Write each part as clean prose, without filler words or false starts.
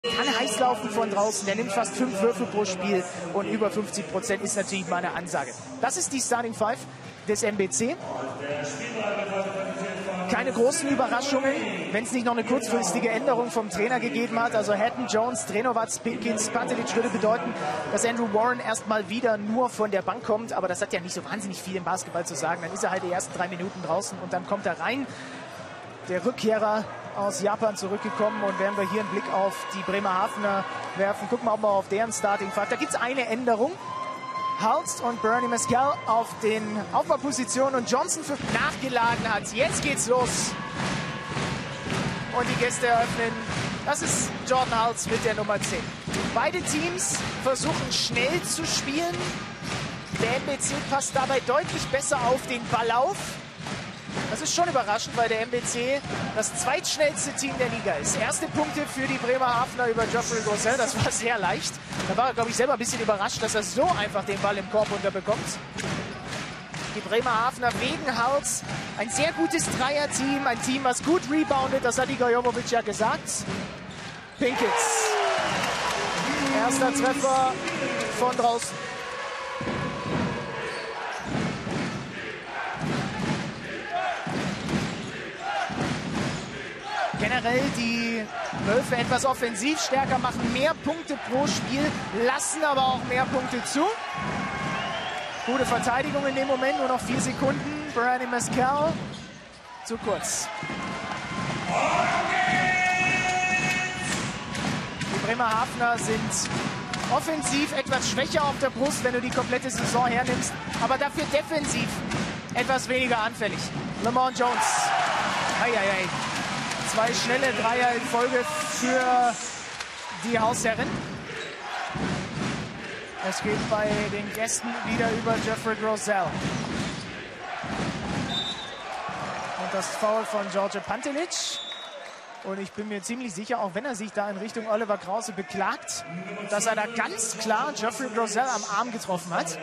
kann heiß laufen von draußen. Der nimmt fast 5 Würfe pro Spiel und über 50% ist natürlich mal eine Ansage. Das ist die Starting Five des MBC. Keine großen Überraschungen, wenn es nicht noch eine kurzfristige Änderung vom Trainer gegeben hat. Also Hatton, Jones, Drenovac, Pinkins, Pantelic würde bedeuten, dass Andrew Warren erstmal wieder nur von der Bank kommt. Aber das hat ja nicht so wahnsinnig viel im Basketball zu sagen. Dann ist er halt die ersten 3 Minuten draußen und dann kommt er rein. Der Rückkehrer aus Japan zurückgekommen, und während wir hier einen Blick auf die Bremerhavener werfen, gucken wir auch mal auf deren Starting Five. Da gibt es eine Änderung. Hulst und Bernie Mescal auf den Aufbaupositionen und Johnson für nachgeladen hat. Jetzt geht's los. Und die Gäste eröffnen. Das ist Jordan Hulst mit der Nummer 10. Beide Teams versuchen schnell zu spielen. Der MBC passt dabei deutlich besser auf den Ball auf. Das ist schon überraschend, weil der MBC das zweitschnellste Team der Liga ist. Erste Punkte für die Bremerhavener über Geoffrey Grosel. Das war sehr leicht. Da war er, glaube ich, selber ein bisschen überrascht, dass er so einfach den Ball im Korb unterbekommt. Die Bremerhavener wegen Hulst ein sehr gutes Dreierteam. Ein Team, was gut reboundet. Das hat Igor Jovovic ja gesagt. Pinkins. Erster Treffer von draußen. Generell die Wölfe etwas offensiv stärker, machen mehr Punkte pro Spiel, lassen aber auch mehr Punkte zu. Gute Verteidigung in dem Moment, nur noch 4 Sekunden. Bernie Mescal zu kurz. Die Bremerhavener sind offensiv etwas schwächer auf der Brust, wenn du die komplette Saison hernimmst, aber dafür defensiv etwas weniger anfällig. Lamont Jones. Eieiei. 2 schnelle Dreier in Folge für die Hausherren. Es geht bei den Gästen wieder über Geoffrey Grosel. Und das Foul von George Pantelic. Und ich bin mir ziemlich sicher, auch wenn er sich da in Richtung Oliver Krause beklagt, dass er da ganz klar Geoffrey Grosel am Arm getroffen hat.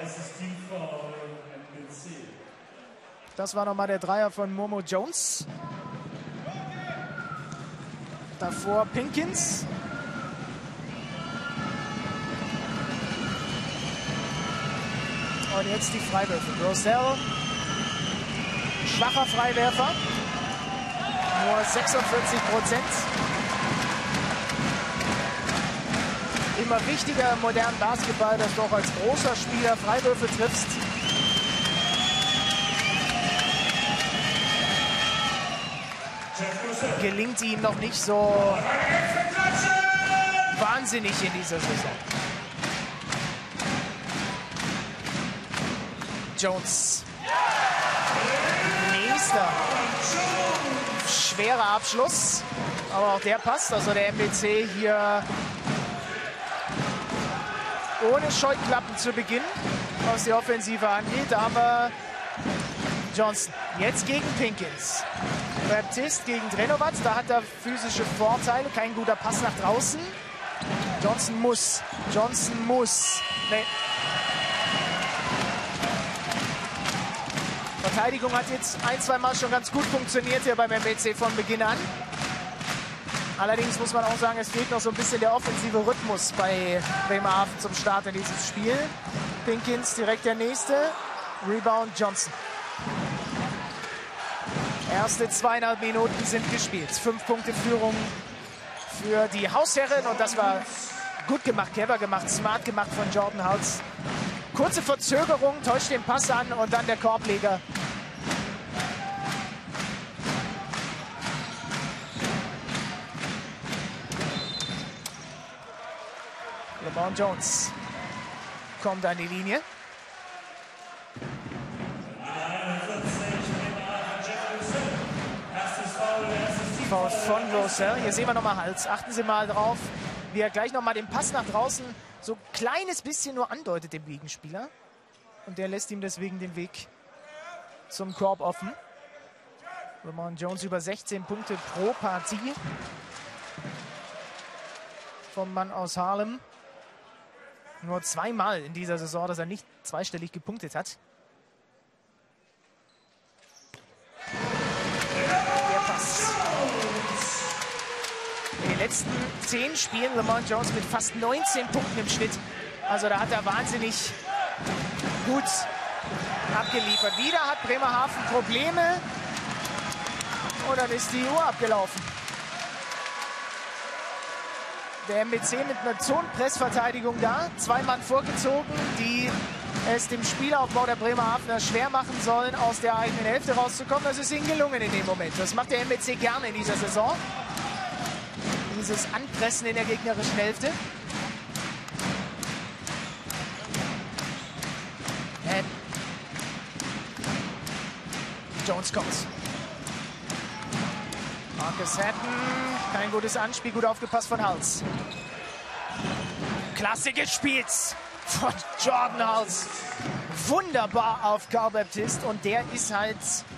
Das war nochmal der Dreier von Momo Jones. Davor Pinkins. Und jetzt die Freiwürfe. Grosel, schwacher Freiwerfer. Nur 46%. Immer wichtiger im modernen Basketball, dass du auch als großer Spieler Freiwürfe triffst. Gelingt ihm noch nicht so wahnsinnig in dieser Saison. Jones. Nächster. Schwerer Abschluss. Aber auch der passt. Also der MBC hier ohne Scheuklappen zu Beginn, was die Offensive angeht. Aber Johnson jetzt gegen Pinkins. Baptiste gegen Drenovac, da hat er physische Vorteile, kein guter Pass nach draußen. Johnson muss. Nee. Verteidigung hat jetzt 1-2 Mal schon ganz gut funktioniert hier beim MBC von Beginn an. Allerdings muss man auch sagen, es fehlt noch so ein bisschen der offensive Rhythmus bei Bremerhaven zum Start in dieses Spiel. Pinkins direkt der nächste. Rebound Johnson. Erste 2,5 Minuten sind gespielt. 5 Punkte Führung für die Hausherren. Und das war gut gemacht, clever gemacht, smart gemacht von Jordan Hulst. Kurze Verzögerung, täuscht den Pass an und dann der Korbleger. LeBron Jones kommt an die Linie. Foul von Grosel. Hier sehen wir nochmal Hals. Achten Sie mal drauf, wie er gleich nochmal den Pass nach draußen so ein kleines bisschen nur andeutet dem Gegenspieler. Und der lässt ihm deswegen den Weg zum Korb offen. Lamont Jones über 16 Punkte pro Partie. Vom Mann aus Harlem. Nur 2-mal in dieser Saison, dass er nicht zweistellig gepunktet hat. Der Pass. In den letzten 10 Spielen Lamont Jones mit fast 19 Punkten im Schnitt. Also da hat er wahnsinnig gut abgeliefert. Wieder hat Bremerhaven Probleme. Und dann ist die Uhr abgelaufen. Der MBC mit einer Zonenpressverteidigung da. 2 Mann vorgezogen, die es dem Spielaufbau der Bremerhavener schwer machen sollen, aus der eigenen Hälfte rauszukommen. Das ist ihnen gelungen in dem Moment. Das macht der MBC gerne in dieser Saison. Dieses Anpressen in der gegnerischen Hälfte. Jones kommt. Marcus Hatton, kein gutes Anspiel, gut aufgepasst von Hals. Klasse gespielt von Jordan Hals. Wunderbar auf Carl Baptiste und der ist halt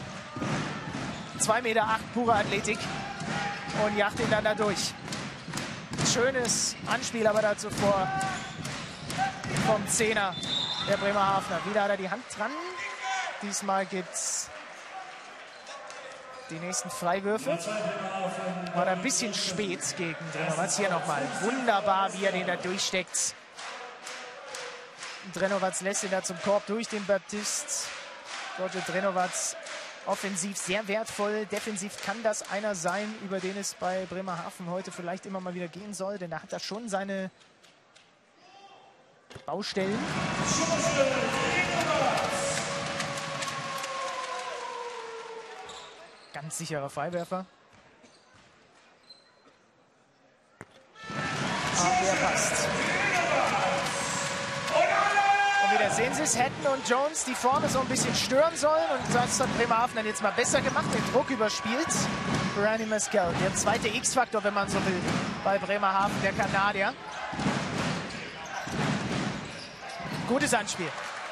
2,8 Meter pure Athletik und jagt ihn dann da durch. Schönes Anspiel aber dazu vor vom Zehner der Bremerhavener. Wieder hat er die Hand dran. Diesmal gibt's die nächsten Freiwürfe. War da ein bisschen spät gegen Drenovac. Hier nochmal. Wunderbar, wie er den da durchsteckt. Drenovac lässt ihn da zum Korb durch den Baptiste. Roger Drenovac offensiv sehr wertvoll. Defensiv kann das einer sein, über den es bei Bremerhaven heute vielleicht immer mal wieder gehen soll. Denn da hat er schon seine Baustellen. Ganz sicherer Freiwerfer. Aber der passt. Und wieder sehen Sie es, Hatton und Jones, die vorne so ein bisschen stören sollen. Und das hat Bremerhaven dann jetzt mal besser gemacht, den Druck überspielt. Randy Mescal, der zweite X-Faktor, wenn man so will, bei Bremerhaven, der Kanadier. Gutes Anspiel.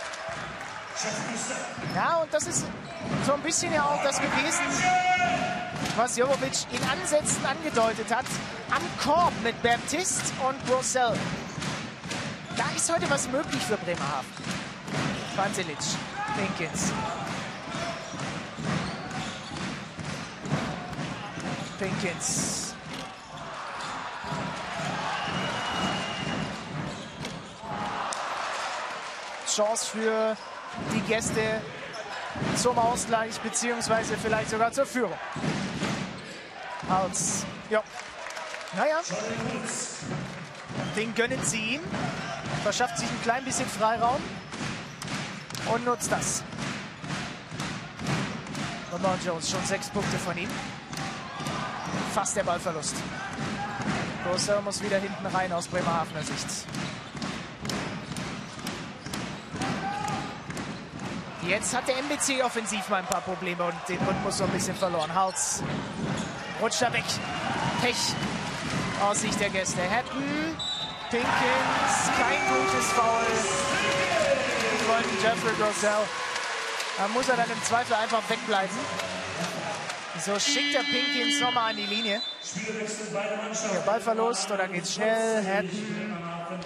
Ja, und das ist so ein bisschen ja auch das gewesen, was Jovovic in Ansätzen angedeutet hat. Am Korb mit Baptiste und Grosel. Da ist heute was möglich für Bremerhaven. Pantelic, Pinkins. Pinkins. Chance für die Gäste zum Ausgleich beziehungsweise vielleicht sogar zur Führung. Hals. Ja. Naja. Den gönnen sie ihm. Verschafft sich ein klein bisschen Freiraum und nutzt das. Lamont Jones schon 6 Punkte von ihm. Fast der Ballverlust. Grosser muss wieder hinten rein aus Bremerhavener Sicht. Jetzt hat der MBC offensiv mal ein paar Probleme und den Rhythmus so ein bisschen verloren. Hals rutscht da weg. Pech aus Sicht der Gäste. Hatton, Pinkins, kein gutes Foul von Jeffrey Grosel. Da muss er dann im Zweifel einfach wegbleiben. So schickt der Pinkins nochmal an die Linie. Hier Ballverlust oder geht's schnell. Hatton.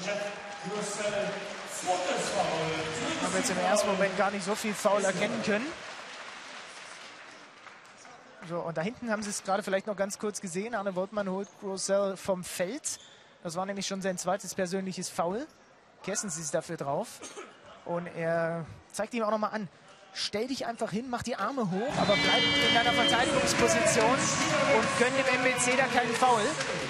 Haben wir jetzt im ersten Moment gar nicht so viel Foul erkennen können. So, und da hinten haben Sie es gerade vielleicht noch ganz kurz gesehen. Arne Woltmann holt Grosel vom Feld. Das war nämlich schon sein zweites persönliches Foul. Kessens ist dafür drauf. Und er zeigt ihm auch nochmal an. Stell dich einfach hin, mach die Arme hoch, aber bleib in deiner Verteidigungsposition und gönn dem MBC da keinen Foul.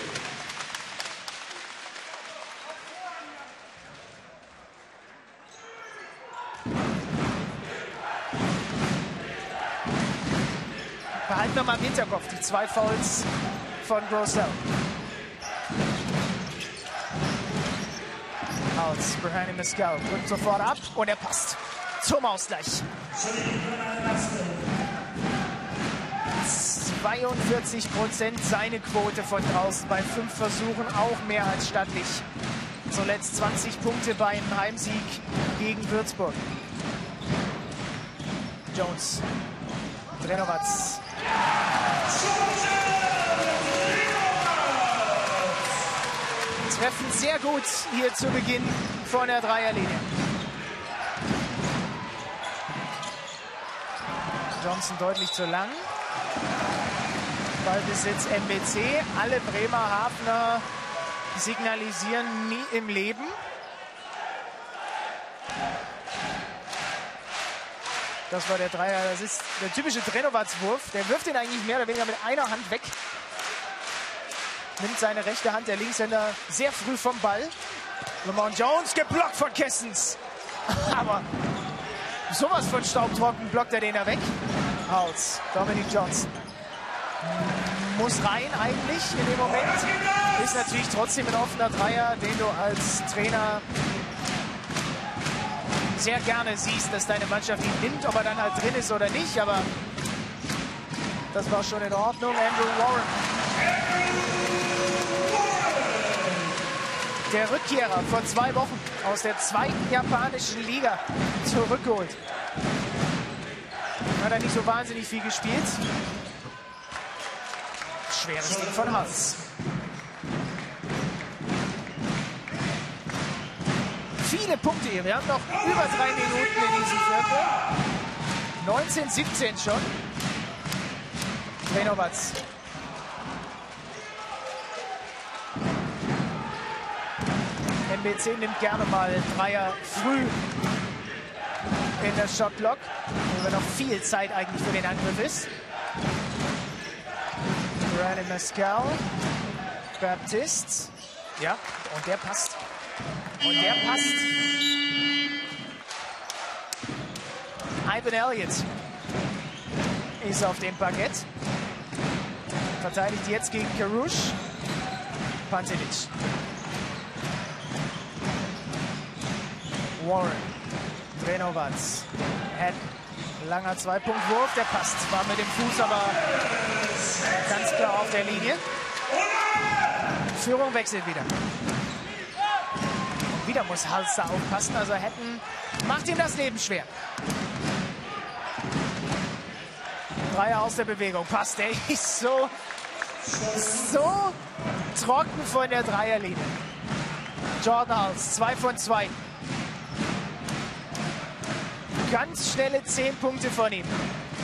Behalten wir mal im Hinterkopf die 2 Fouls von Grosel. Als Brahani Mescal drückt sofort ab und er passt zum Ausgleich. 42% seine Quote von draußen bei 5 Versuchen, auch mehr als stattlich. Zuletzt 20 Punkte bei einem Heimsieg gegen Würzburg. Jones, Drenovac. Treffen sehr gut hier zu Beginn von der Dreierlinie. Johnson deutlich zu lang. Ballbesitz MBC. Alle Bremerhavener signalisieren nie im Leben. Das war der Dreier. Das ist der typische Drenovac-Wurf. Der wirft ihn eigentlich mehr oder weniger mit einer Hand weg. Nimmt seine rechte Hand, der Linkshänder, sehr früh vom Ball. Lamont Jones geblockt von Kessens. Aber sowas von staubtrocken blockt er den da weg. Aus Dominic Johnson. Muss rein eigentlich in dem Moment. Ist natürlich trotzdem ein offener Dreier, den du als Trainer sehr gerne siehst, dass deine Mannschaft ihn nimmt, ob er dann halt drin ist oder nicht. Aber das war schon in Ordnung. Andrew Warren. Der Rückkehrer vor 2 Wochen aus der 2. japanischen Liga zurückgeholt. Hat er nicht so wahnsinnig viel gespielt. Schweres Ding von Hals. Viele Punkte hier. Wir haben noch über 3 Minuten in diesem Viertel. 19:17 schon. Drenovac. MBC nimmt gerne mal Dreier früh in der Shotblock, wo noch viel Zeit eigentlich für den Angriff ist. Brandon Mescal, Baptiste, ja, und der passt. Und der passt. Ivan Elliott ist auf dem Parkett. Verteidigt jetzt gegen Karush. Pantelic. Warren. Drenovac. Langer 2-Punkt-Wurf. Der passt. War mit dem Fuß aber ganz klar auf der Linie. Führung wechselt wieder. Und wieder muss Hals da aufpassen. Also Hatton macht ihm das Leben schwer. Dreier aus der Bewegung. Passt. Der ist so trocken von der Dreierlinie. Jordan Hals. 2 von 2. Ganz schnelle 10 Punkte von ihm.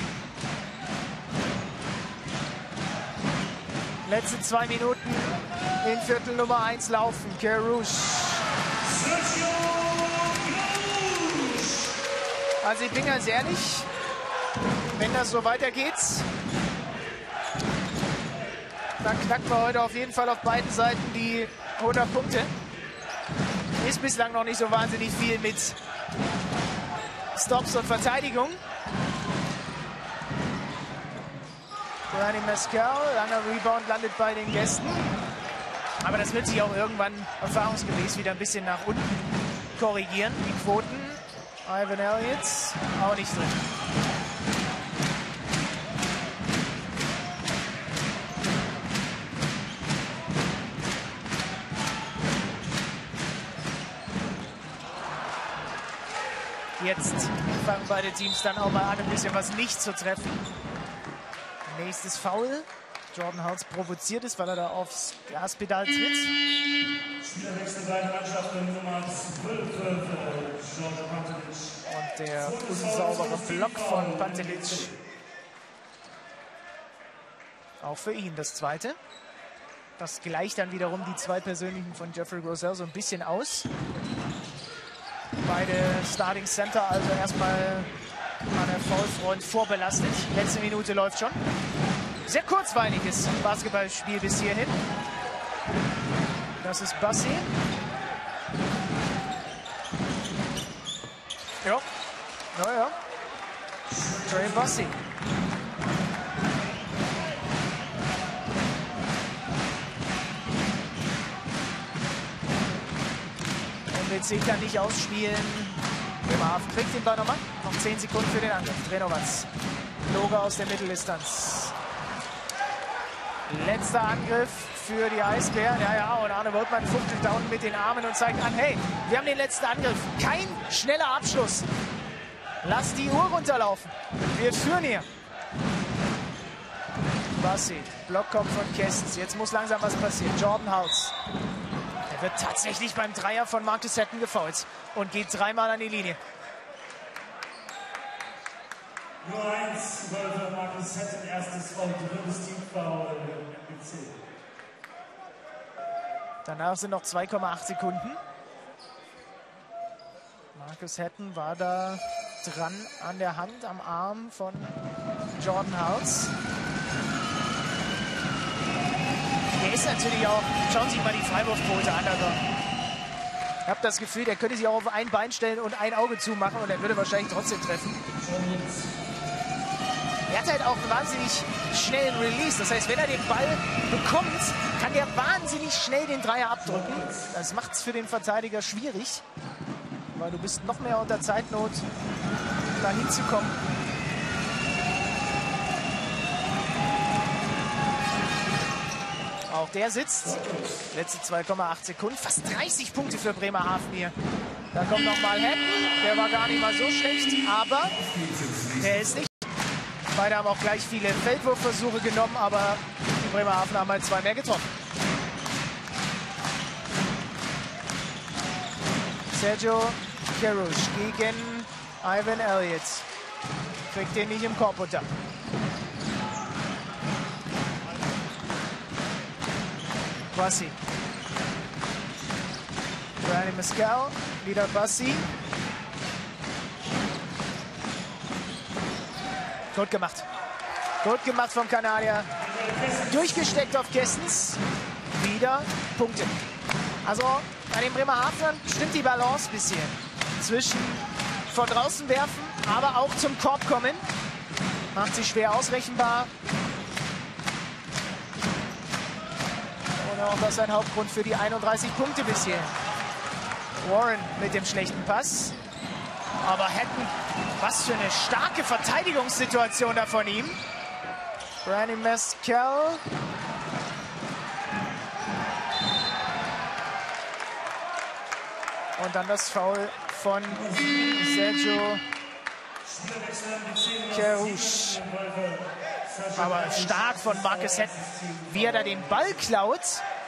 Letzte 2 Minuten in Viertel Nummer 1 laufen. Karush. Also ich bin ganz ehrlich, wenn das so weitergeht, dann knacken wir heute auf jeden Fall auf beiden Seiten die 100 Punkte. Ist bislang noch nicht so wahnsinnig viel mit Stops und Verteidigung. Brandon Mescal, langer Rebound, landet bei den Gästen. Aber das wird sich auch irgendwann erfahrungsgemäß wieder ein bisschen nach unten korrigieren. Die Quoten, Ivan Elliott, auch nicht drin. Jetzt fangen beide Teams dann auch mal an, ein bisschen was nicht zu treffen. Nächstes Foul. Jordan Hals provoziert es, weil er da aufs Gaspedal tritt. Und der unsaubere Block von Pantelic. Auch für ihn das zweite. Das gleicht dann wiederum die 2 persönlichen von Jeffrey Grosel so ein bisschen aus. Beide Starting Center, also erstmal an der Foulfront vorbelastet. Letzte Minute läuft schon. Sehr kurzweiliges Basketballspiel bis hierhin. Das ist Bassi. Ja. Naja. Trey Bassi. MBC kann nicht ausspielen. Bremerhaven kriegt den Ball nochmal. Noch 10 Sekunden für den Angriff. Drenovac. Loga aus der Mitteldistanz. Letzter Angriff für die Eisbären. Ja, und Arne Woltmann fuchtelt da unten mit den Armen und zeigt an, hey, wir haben den letzten Angriff. Kein schneller Abschluss. Lass die Uhr runterlaufen. Wir führen hier. Bassi. Block kommt von Kessens. Jetzt muss langsam was passieren. Jordan Hals. Er wird tatsächlich beim Dreier von Marcus Hatton gefoult und geht 3-mal an die Linie. Nur 1, Wölfer, Markus Hetten, erstes Foul, drittes Teamfoul, MBC. Danach sind noch 2,8 Sekunden. Marcus Hatton war da dran an der Hand, am Arm von Jordan Hulse. Der ist natürlich auch, schauen Sie sich mal die Freiwurfquote an. Also, ich habe das Gefühl, der könnte sich auch auf ein Bein stellen und ein Auge zumachen und er würde wahrscheinlich trotzdem treffen. Er hat halt auch einen wahnsinnig schnellen Release. Das heißt, wenn er den Ball bekommt, kann der wahnsinnig schnell den Dreier abdrücken. Das macht es für den Verteidiger schwierig, weil du bist noch mehr unter Zeitnot, da hinzukommen. Auch der sitzt. Letzte 2,8 Sekunden. Fast 30 Punkte für Bremerhaven hier. Da kommt nochmal Hatton. Der war gar nicht mal so schlecht, aber der ist nicht. Beide haben auch gleich viele Feldwurfversuche genommen, aber die Bremerhaven haben halt 2 mehr getroffen. Sergio Kerush gegen Ivan Elliott. Kriegt den nicht im Korb unter. Bassi. Brandon Mescal, wieder Bassi. Gut gemacht. Gut gemacht vom Kanadier. Durchgesteckt auf Kessens. Wieder Punkte. Also bei den Bremerhavenern stimmt die Balance ein bisschen. Zwischen von draußen werfen, aber auch zum Korb kommen. Macht sie schwer ausrechenbar. Und auch das ist ein Hauptgrund für die 31 Punkte bisher. Warren mit dem schlechten Pass. Aber Hatton, was für eine starke Verteidigungssituation da von ihm. Brandon Mescal. Und dann das Foul von Sergio Kerush. Aber stark von Marcus Hatton, wie er da den Ball klaut.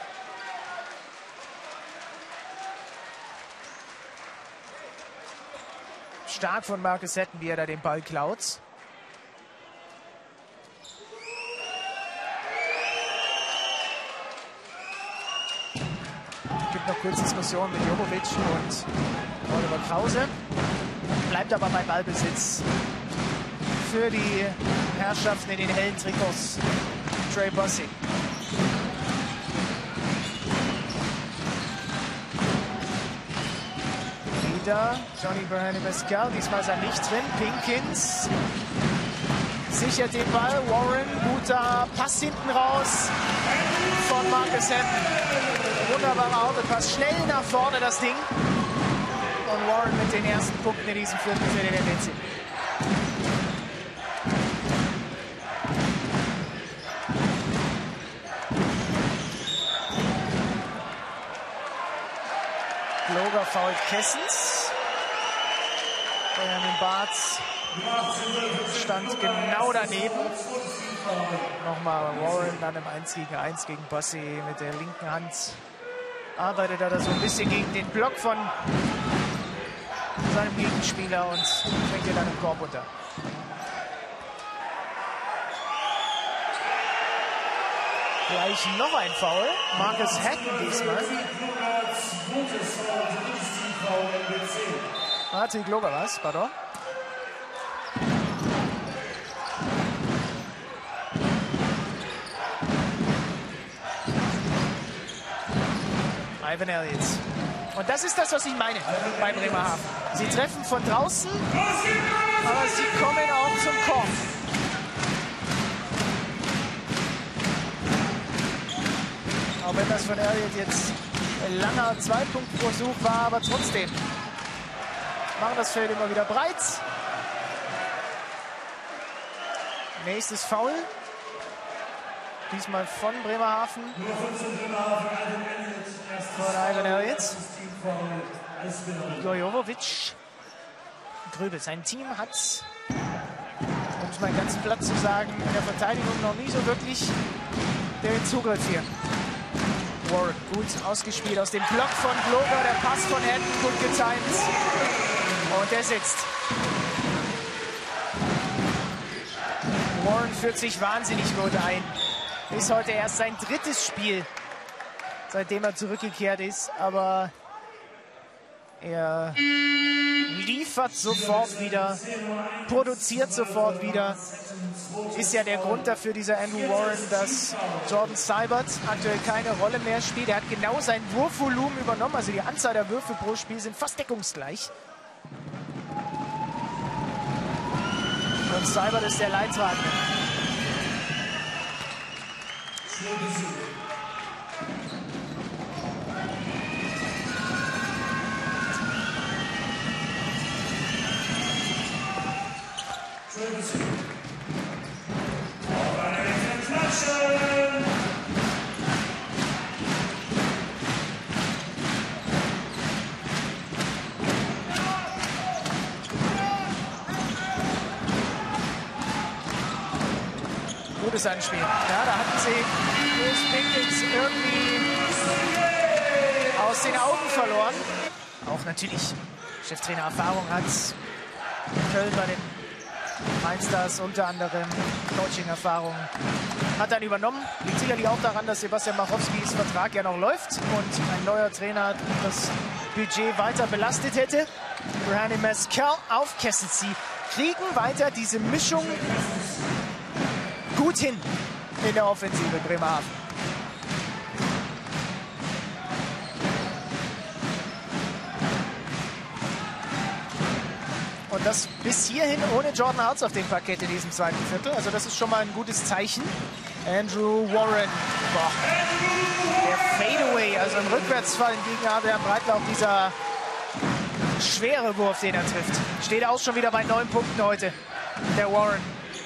Stark von Marcus Hatton, wie er da den Ball klaut. Es gibt noch kurz Diskussionen mit Jovovic und Oliver Krause. Bleibt aber bei Ballbesitz für die Herrschaften in den hellen Trikots. Trey Bassi. Wieder Johnny Brandon Mescal. Diesmal ist er nicht drin. Pinkins sichert den Ball. Warren, guter Pass hinten raus von Marcus Hatton. Wunderbarer Outlet-Pass. Schnell nach vorne das Ding. Und Warren mit den ersten Punkten in diesem Viertel für den MBC. Gloger fault Kessens. Benjamin Bartz stand genau daneben. Nochmal Warren dann im 1 gegen 1 gegen Bassi mit der linken Hand. Arbeitet er da so ein bisschen gegen den Block von seinem Gegenspieler und fängt ihn dann im Korb unter. Gleich noch ein Foul. Marcus Hatton diesmal. Till Gloger was? Pardon. Ivan Elliott. Und das ist das, was ich meine bei Bremerhaven. Sie treffen von draußen, aber sie kommen auch zum Korb. Auch wenn das von Elliott jetzt ein langer Zwei-Punkt-Versuch war, aber trotzdem machen das Feld immer wieder breit. Nächstes Foul. Diesmal von Bremerhaven. Von Ivan Elliott. Igor Jovovic. Gröbel. Sein Team hat, um es mal ganz platt zu sagen, in der Verteidigung noch nie so wirklich den Zugriff hier. Warren gut ausgespielt aus dem Block von Gloger. Der Pass von Hatton gut getimt. Und der sitzt. Warren führt sich wahnsinnig gut ein. Ist heute erst sein 3. Spiel, seitdem er zurückgekehrt ist. Aber er liefert sofort wieder, produziert sofort wieder. Ist ja der Grund dafür, dieser Andrew Warren, dass Jordan Sibert aktuell keine Rolle mehr spielt. Er hat genau sein Wurfvolumen übernommen. Also die Anzahl der Würfe pro Spiel sind fast deckungsgleich. Und Sibert ist der Leidtragende. Gutes Anspiel. Ja, da hatten sie Bruce Pinkins irgendwie aus den Augen verloren. Auch natürlich Cheftrainer Erfahrung hat. Köln bei den Mainstars unter anderem Coaching-Erfahrung hat dann übernommen. Liegt sicherlich auch daran, dass Sebastian Machowskis Vertrag ja noch läuft und ein neuer Trainer das Budget weiter belastet hätte. Brandon Mescal auf Kessel. Sie kriegen weiter diese Mischung gut hin in der Offensive Bremerhaven. Und das bis hierhin ohne Jordan Hartz auf dem Parkett in diesem zweiten Viertel. Also das ist schon mal ein gutes Zeichen. Andrew Warren. Boah. Der Fadeaway, also ein Rückwärtsfall gegen Adrian Breitler. Auch dieser schwere Wurf, den er trifft. Steht auch schon wieder bei 9 Punkten heute. Der Warren.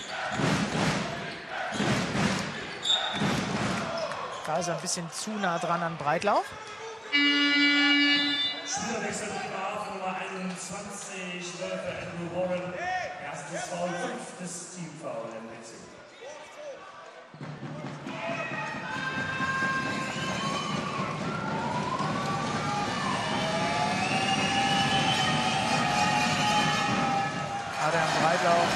Da ist er ein bisschen zu nah dran an Breitlauch. Spielerwechsel Nummer 21, Läufer Andrew Warren. Erstes Foul, 5. Teamfoul im Wechsel. Adrian Breitlauch,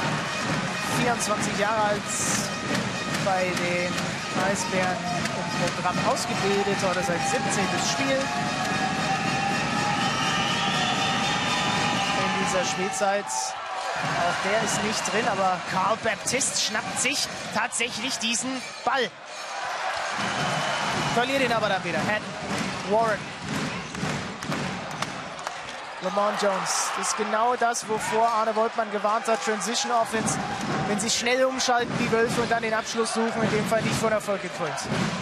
24 Jahre alt, bei den Eisbären im Programm ausgebildet, oder seit 17. Spiel. In dieser Spielzeit, auch der ist nicht drin, aber Carl Baptiste schnappt sich tatsächlich diesen Ball. Verliert ihn aber dann wieder. Hatton, Warren. Lamont Jones, das ist genau das, wovor Arne Woltmann gewarnt hat. Transition Offense, wenn sie schnell umschalten, die Wölfe, und dann den Abschluss suchen, in dem Fall nicht von Erfolg gekrönt.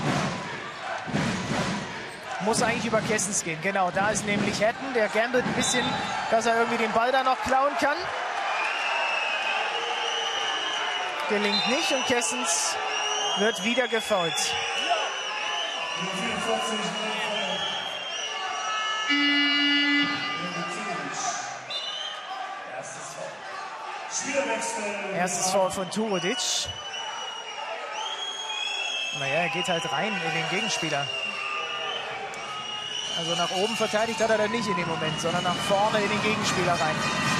Muss eigentlich über Kessens gehen, genau, da ist nämlich Hatton, der gambelt ein bisschen, dass er irgendwie den Ball da noch klauen kann. Gelingt nicht und Kessens wird wieder gefoult. Erstes Foul von Turudic. Naja, er geht halt rein in den Gegenspieler. Also nach oben verteidigt hat er dann nicht in dem Moment, sondern nach vorne in den Gegenspieler rein.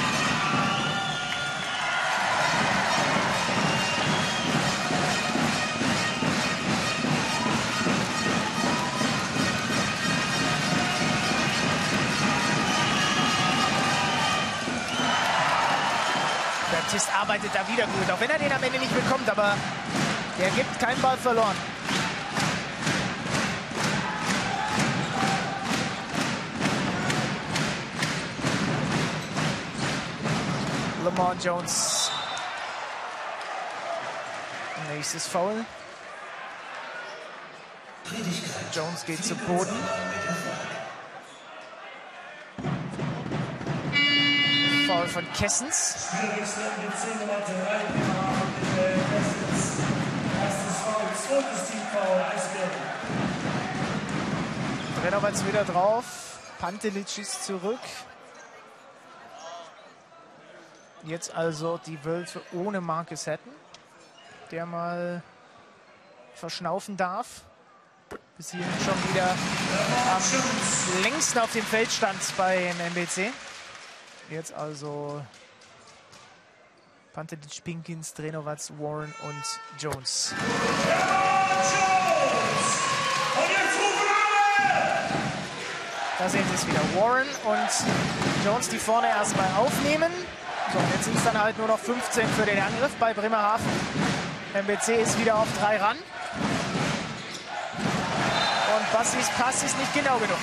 Baptiste arbeitet da wieder gut, auch wenn er den am Ende nicht bekommt, aber er gibt keinen Ball verloren. Lamont Jones. Nächstes Foul. Jones geht zu Boden. Foul von Kessens. Brennerwitz wieder drauf. Pantelic ist zurück. Jetzt also die Wölfe ohne Marcus Hatton, der mal verschnaufen darf. Bis hierhin schon wieder am längsten auf dem Feld stand beim MBC. Jetzt also Pantelic, Pinkins, Drenovac, Warren und Jones. Da sehen Sie es wieder. Warren und Jones, die vorne erstmal aufnehmen. So, jetzt sind es dann halt nur noch 15 für den Angriff bei Bremerhaven. MBC ist wieder auf 3 ran. Und Bassis Pass ist nicht genau genug.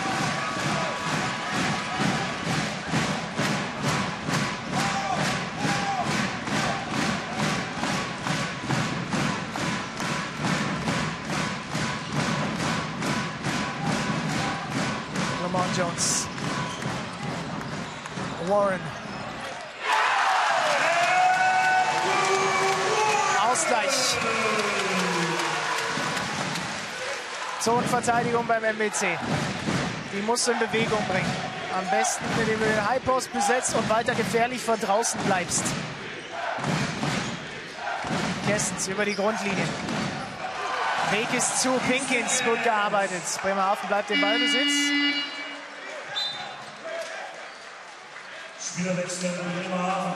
Lamont Jones. Warren. Ausgleich. Zonenverteidigung beim MBC. Die musst du in Bewegung bringen. Am besten, indem du den High Post besetzt und weiter gefährlich von draußen bleibst. Kestens über die Grundlinie. Weg ist zu Pinkins. Gut gearbeitet. Bremerhaven bleibt im Ballbesitz. Spielerwechsel in Bremerhaven.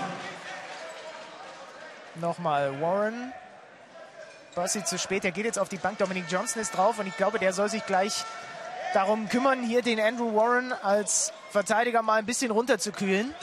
Nochmal Warren. Bassi zu spät, er geht jetzt auf die Bank. Dominic Johnson ist drauf und ich glaube, der soll sich gleich darum kümmern, hier den Andrew Warren als Verteidiger mal ein bisschen runterzukühlen.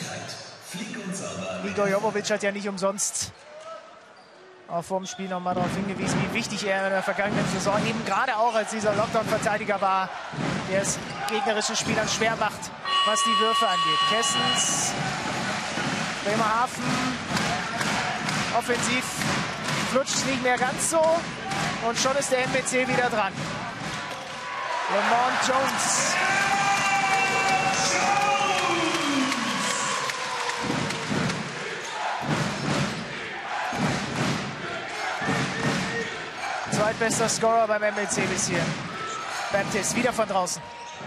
Igor Jovovic hat ja nicht umsonst auch vor dem Spiel nochmal darauf hingewiesen, wie wichtig er in der vergangenen Saison eben gerade auch als dieser Lockdown-Verteidiger war, der es gegnerischen Spielern schwer macht, was die Würfe angeht. Kessens, Bremerhaven, offensiv flutscht nicht mehr ganz so und schon ist der MBC wieder dran. Lamont Jones. Zweitbester Scorer beim MBC bis hier. Baptist wieder von draußen.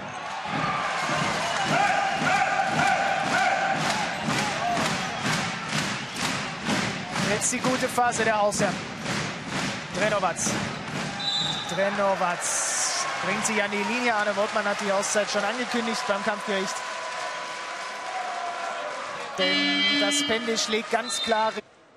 Jetzt die gute Phase der Hausherren. Drenovac. Drenovac bringt sich an die Linie. Arne Wortmann hat die Auszeit schon angekündigt beim Kampfgericht. Denn das Pendel schlägt ganz klar.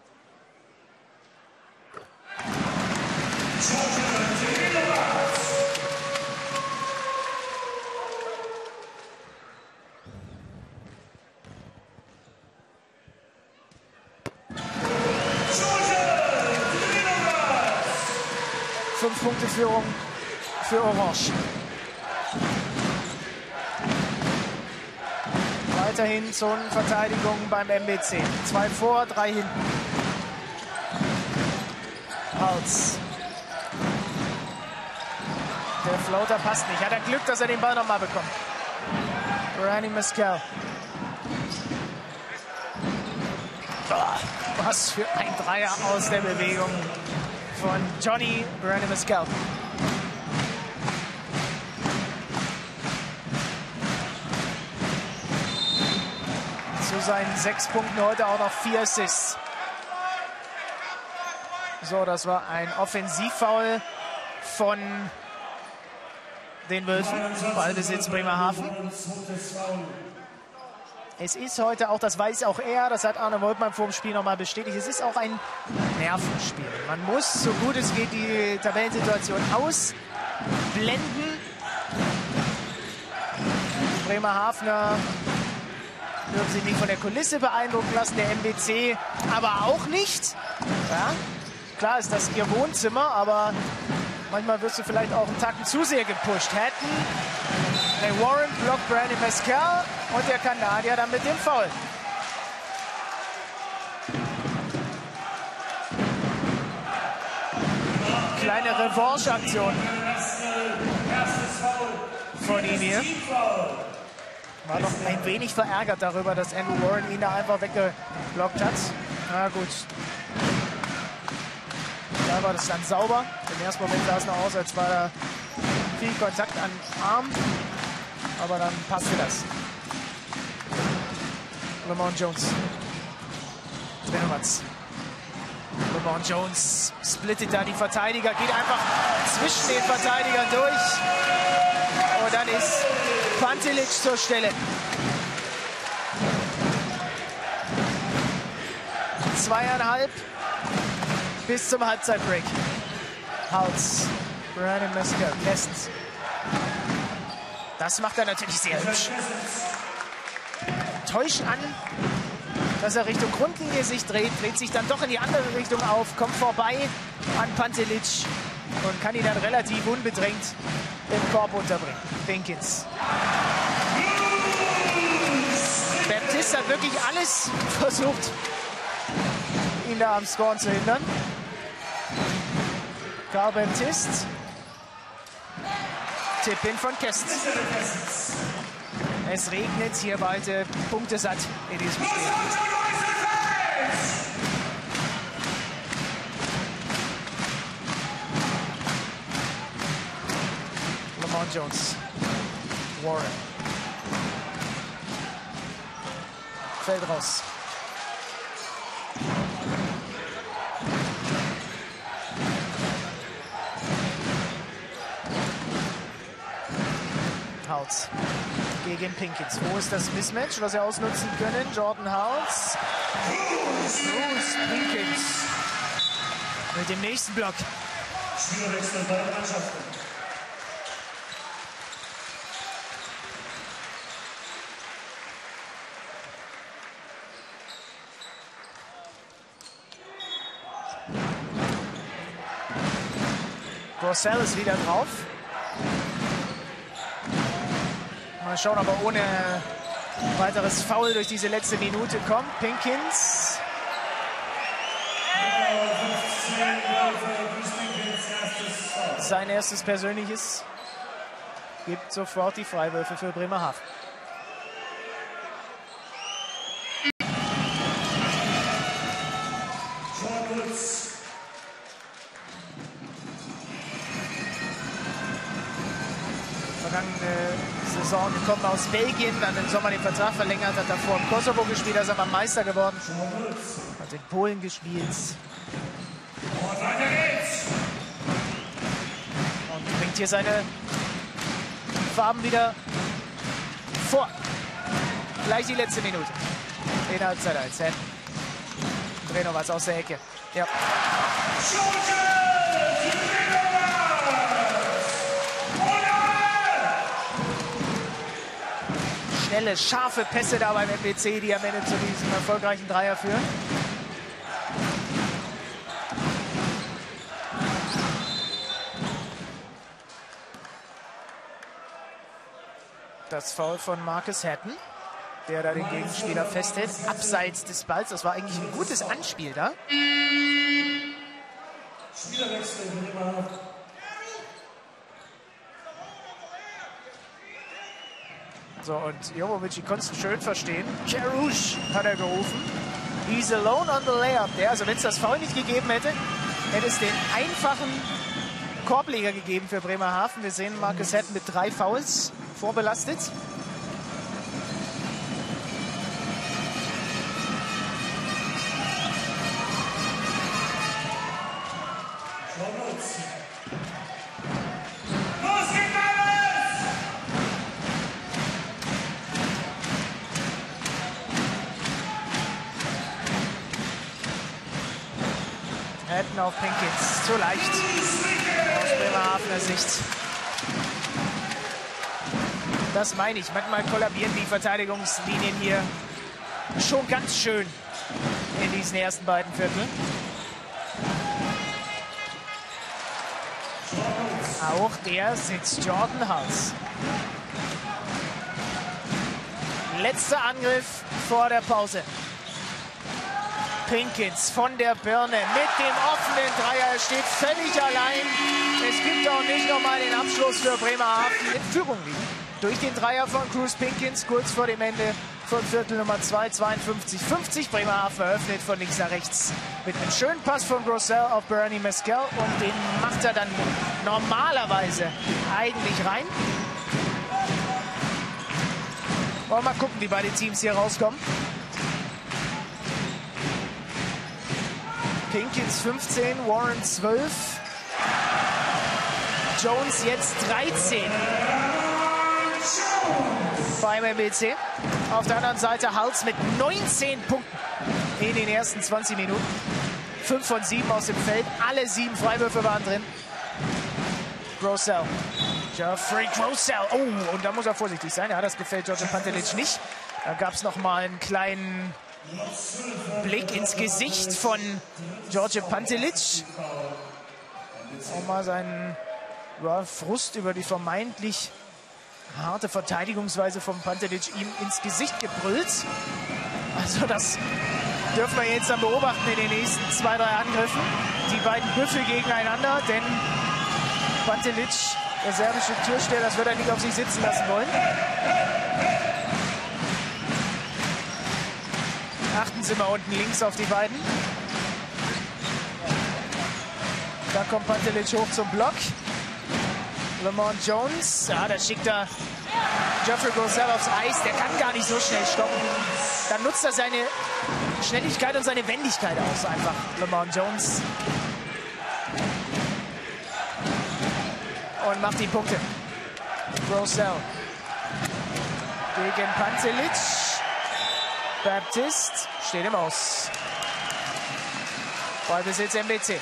Führung für Orange. Weiterhin Zonenverteidigung beim MBC. 2 vor, 3 hinten. Hals. Der Floater passt nicht. Hat er Glück, dass er den Ball nochmal bekommt. Randy Mescal. Was für ein Dreier aus der Bewegung von Johnny Randy Mescal. Zu seinen 6 Punkten heute auch noch 4 Assists. So, das war ein Offensivfoul von den Wölfen. Ballbesitz Bremerhaven. Es ist heute auch, das weiß auch er, das hat Arne Woltmann vor dem Spiel nochmal bestätigt, es ist auch ein Nervenspiel. Man muss, so gut es geht, die Tabellensituation ausblenden. Die Bremerhavener dürfen sich nicht von der Kulisse beeindrucken lassen, der MBC aber auch nicht. Ja, klar ist das ihr Wohnzimmer, aber manchmal wirst du vielleicht auch einen Tacken zu sehr gepusht. Der Warren blockt Randy Mescal und der Kanadier dann mit dem Foul. Kleine Revanche-Aktion von ihm hier. War doch ein wenig verärgert darüber, dass Andrew Warren ihn da einfach weggeblockt hat. Na gut. Da war das dann sauber. Im ersten Moment sah es noch aus, als war da viel Kontakt an Arm. Aber dann passte das. Lamont Jones. Drenovac. Lamont Jones splittet da die Verteidiger, geht einfach zwischen den Verteidigern durch. Und dann ist Pantelic zur Stelle. 2,5 bis zum Halbzeitbreak. Hals, Brandon Mescal, Lessons. Das macht er natürlich sehr hübsch. Täuscht an, dass er Richtung Grundlinie sich dreht, dreht sich dann doch in die andere Richtung auf, kommt vorbei an Pantelic und kann ihn dann relativ unbedrängt im Korb unterbringen. Pinkins. Baptiste hat wirklich alles versucht, ihn da am Scoren zu hindern. Carl Baptiste. Tipp-In von Kest. Es regnet hier bald Punkte satt in diesem Spiel. Lamont Jones. Warren. Fällt raus. Houts gegen Pinkins. Wo ist das Mismatch, was sie ausnutzen können? Jordan Houts. Bruce Pinkins mit dem nächsten Block. Spielerwechsel bei den Mannschaften. Grossell ist wieder drauf. Mal schauen, ob er ohne weiteres Foul durch diese letzte Minute kommt. Pinkins. Sein erstes persönliches. Gibt sofort die Freiwürfe für Bremerhaven. Vergangene Saison gekommen aus Belgien, dann im Sommer den Vertrag verlängert, hat davor im Kosovo gespielt, ist aber Meister geworden. Hat in Polen gespielt. Und bringt hier seine Farben wieder vor. Gleich die letzte Minute. In Halbzeit 1. Drenovac aus der Ecke. Ja. Schnelle, scharfe Pässe da beim MBC, die am Ende zu diesem erfolgreichen Dreier führen. Das Foul von Marcus Hatton, der da den Gegenspieler festhält, abseits des Balls. Das war eigentlich ein gutes Anspiel da. Spielerwechsel immer. So, und Jovovic, die konnte es schön verstehen. Kerouche hat er gerufen. He's alone on the layup. Ja, also wenn es das Foul nicht gegeben hätte, hätte es den einfachen Korbleger gegeben für Bremerhaven. Wir sehen Marcus Hatton mit 3 Fouls vorbelastet. Hatton auf Pinkins. Zu leicht aus Bremerhavener Sicht. Das meine ich. Manchmal kollabieren die Verteidigungslinien hier schon ganz schön in diesen ersten beiden Vierteln. Auch der sitzt Jordan Hals. Letzter Angriff vor der Pause. Pinkins von der Birne mit dem offenen Dreier. Er steht völlig allein. Es gibt auch nicht nochmal den Abschluss für Bremerhaven. In Führung liegen durch den Dreier von Cruz Pinkins kurz vor dem Ende von Viertel Nummer 2, 52-50. Bremerhaven eröffnet von links nach rechts mit einem schönen Pass von Grossell auf Bernie Mescal. Und den macht er dann normalerweise eigentlich rein. Wollen wir mal gucken, wie beide Teams hier rauskommen. Pinkins 15, Warren 12. Jones jetzt 13. Beim MBC. Auf der anderen Seite Hals mit 19 Punkten. in den ersten 20 Minuten. 5 von 7 aus dem Feld. Alle 7 Freiwürfe waren drin. Groscel. Geoffrey Groscel. Oh, und da muss er vorsichtig sein. Ja, das gefällt George Pantelic nicht. Da gab es noch mal einen kleinen Blick ins Gesicht von George Pantelic. Auch mal seinen Frust über die vermeintlich harte Verteidigungsweise von Pantelic ihm ins Gesicht gebrüllt. Also das dürfen wir jetzt dann beobachten in den nächsten 2, 3 Angriffen. Die beiden Büffel gegeneinander, denn Pantelic, der serbische Türsteher, das wird er nicht auf sich sitzen lassen wollen. Achten Sie mal unten links auf die beiden. Da kommt Pantelic hoch zum Block. Lamont Jones, ja, da schickt er Geoffrey Groscel aufs Eis. Der kann gar nicht so schnell stoppen. Dann nutzt er seine Schnelligkeit und seine Wendigkeit aus einfach, Lamont Jones. Und macht die Punkte. Groscel gegen Pantelic. Baptiste steht im Aus. Ballbesitz MBC.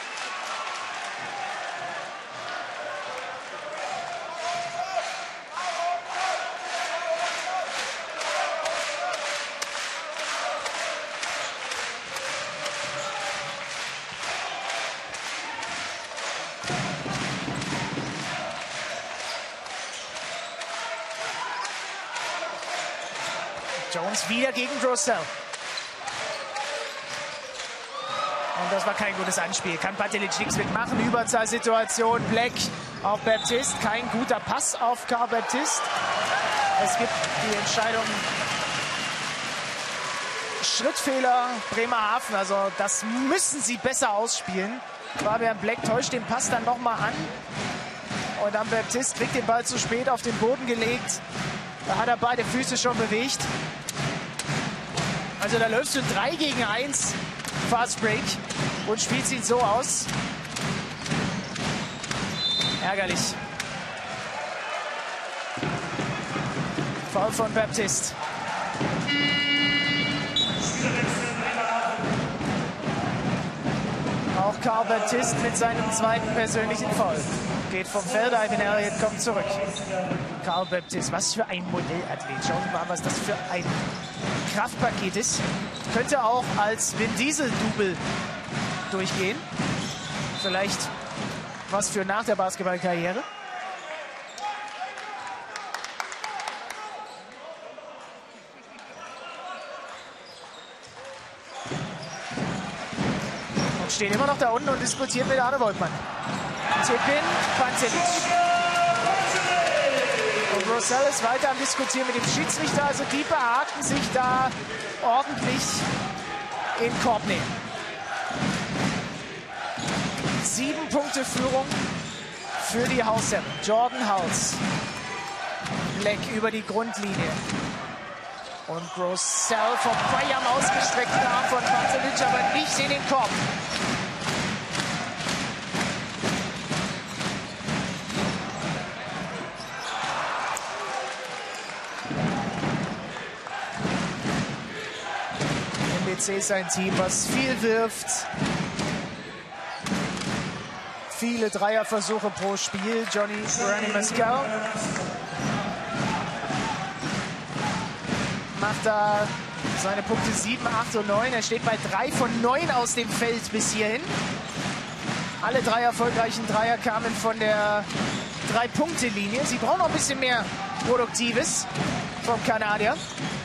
Jones wieder gegen Groscel. Und das war kein gutes Anspiel. Kann Pantelic nichts mitmachen. Überzahlsituation. Black auf Baptiste. Kein guter Pass auf Karl Baptiste. Es gibt die Entscheidung. Schrittfehler Bremerhaven. Also das müssen sie besser ausspielen. Fabian Black täuscht den Pass dann nochmal an. Und dann Baptiste kriegt den Ball zu spät auf den Boden gelegt. Da hat er beide Füße schon bewegt. Also da läufst du 3 gegen 1 Fast Break und spielt ihn so aus. Ärgerlich. Foul von Baptiste. Auch Karl Baptiste mit seinem 2. persönlichen Foul. Geht vom Feld, Ivan Elliott kommt zurück. Karl Baptiste, was für ein Modellathlet. Schauen Sie mal, was das für ein Kraftpaket ist. Könnte auch als Vin Diesel-Double durchgehen. Vielleicht was für nach der Basketballkarriere. Und stehen immer noch da unten und diskutieren mit Arne Woltmann. Tippin, Pantelic. Und Groscel ist weiter am Diskutieren mit dem Schiedsrichter. Also die behaken sich da ordentlich in Korbnähe. 7 Punkte Führung für die Hausherren. Jordan House. Black über die Grundlinie. Und Groscel vorbei am ausgestreckten Arm von Pantelic, aber nicht in den Korb. MBC ist ein Team, was viel wirft. Viele Dreierversuche pro Spiel. Bernie Mescal macht da seine Punkte 7, 8 und 9. Er steht bei 3 von 9 aus dem Feld bis hierhin. Alle 3 erfolgreichen Dreier kamen von der 3-Punkte-Linie. Sie brauchen noch ein bisschen mehr Produktives vom Kanadier.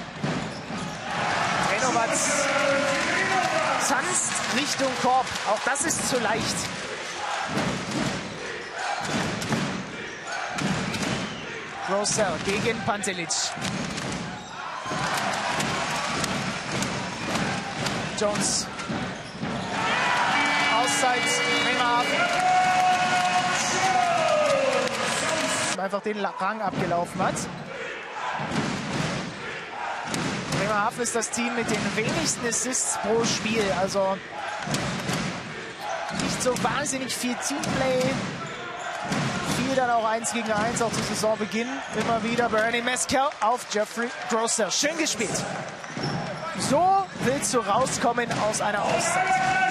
Trenovac tanzt Richtung Korb. Auch das ist zu leicht. Groscel gegen Pantelic. Jones. Auszeit Bremerhaven. Einfach den Rang abgelaufen hat. Bremerhaven ist das Team mit den wenigsten Assists pro Spiel. Also nicht so wahnsinnig viel Teamplay. Viel dann auch 1 gegen 1, auch zu Saisonbeginn. Immer wieder Bernie Mescal auf Geoffrey Groscel. Schön gespielt. So willst du rauskommen aus einer Auszeit?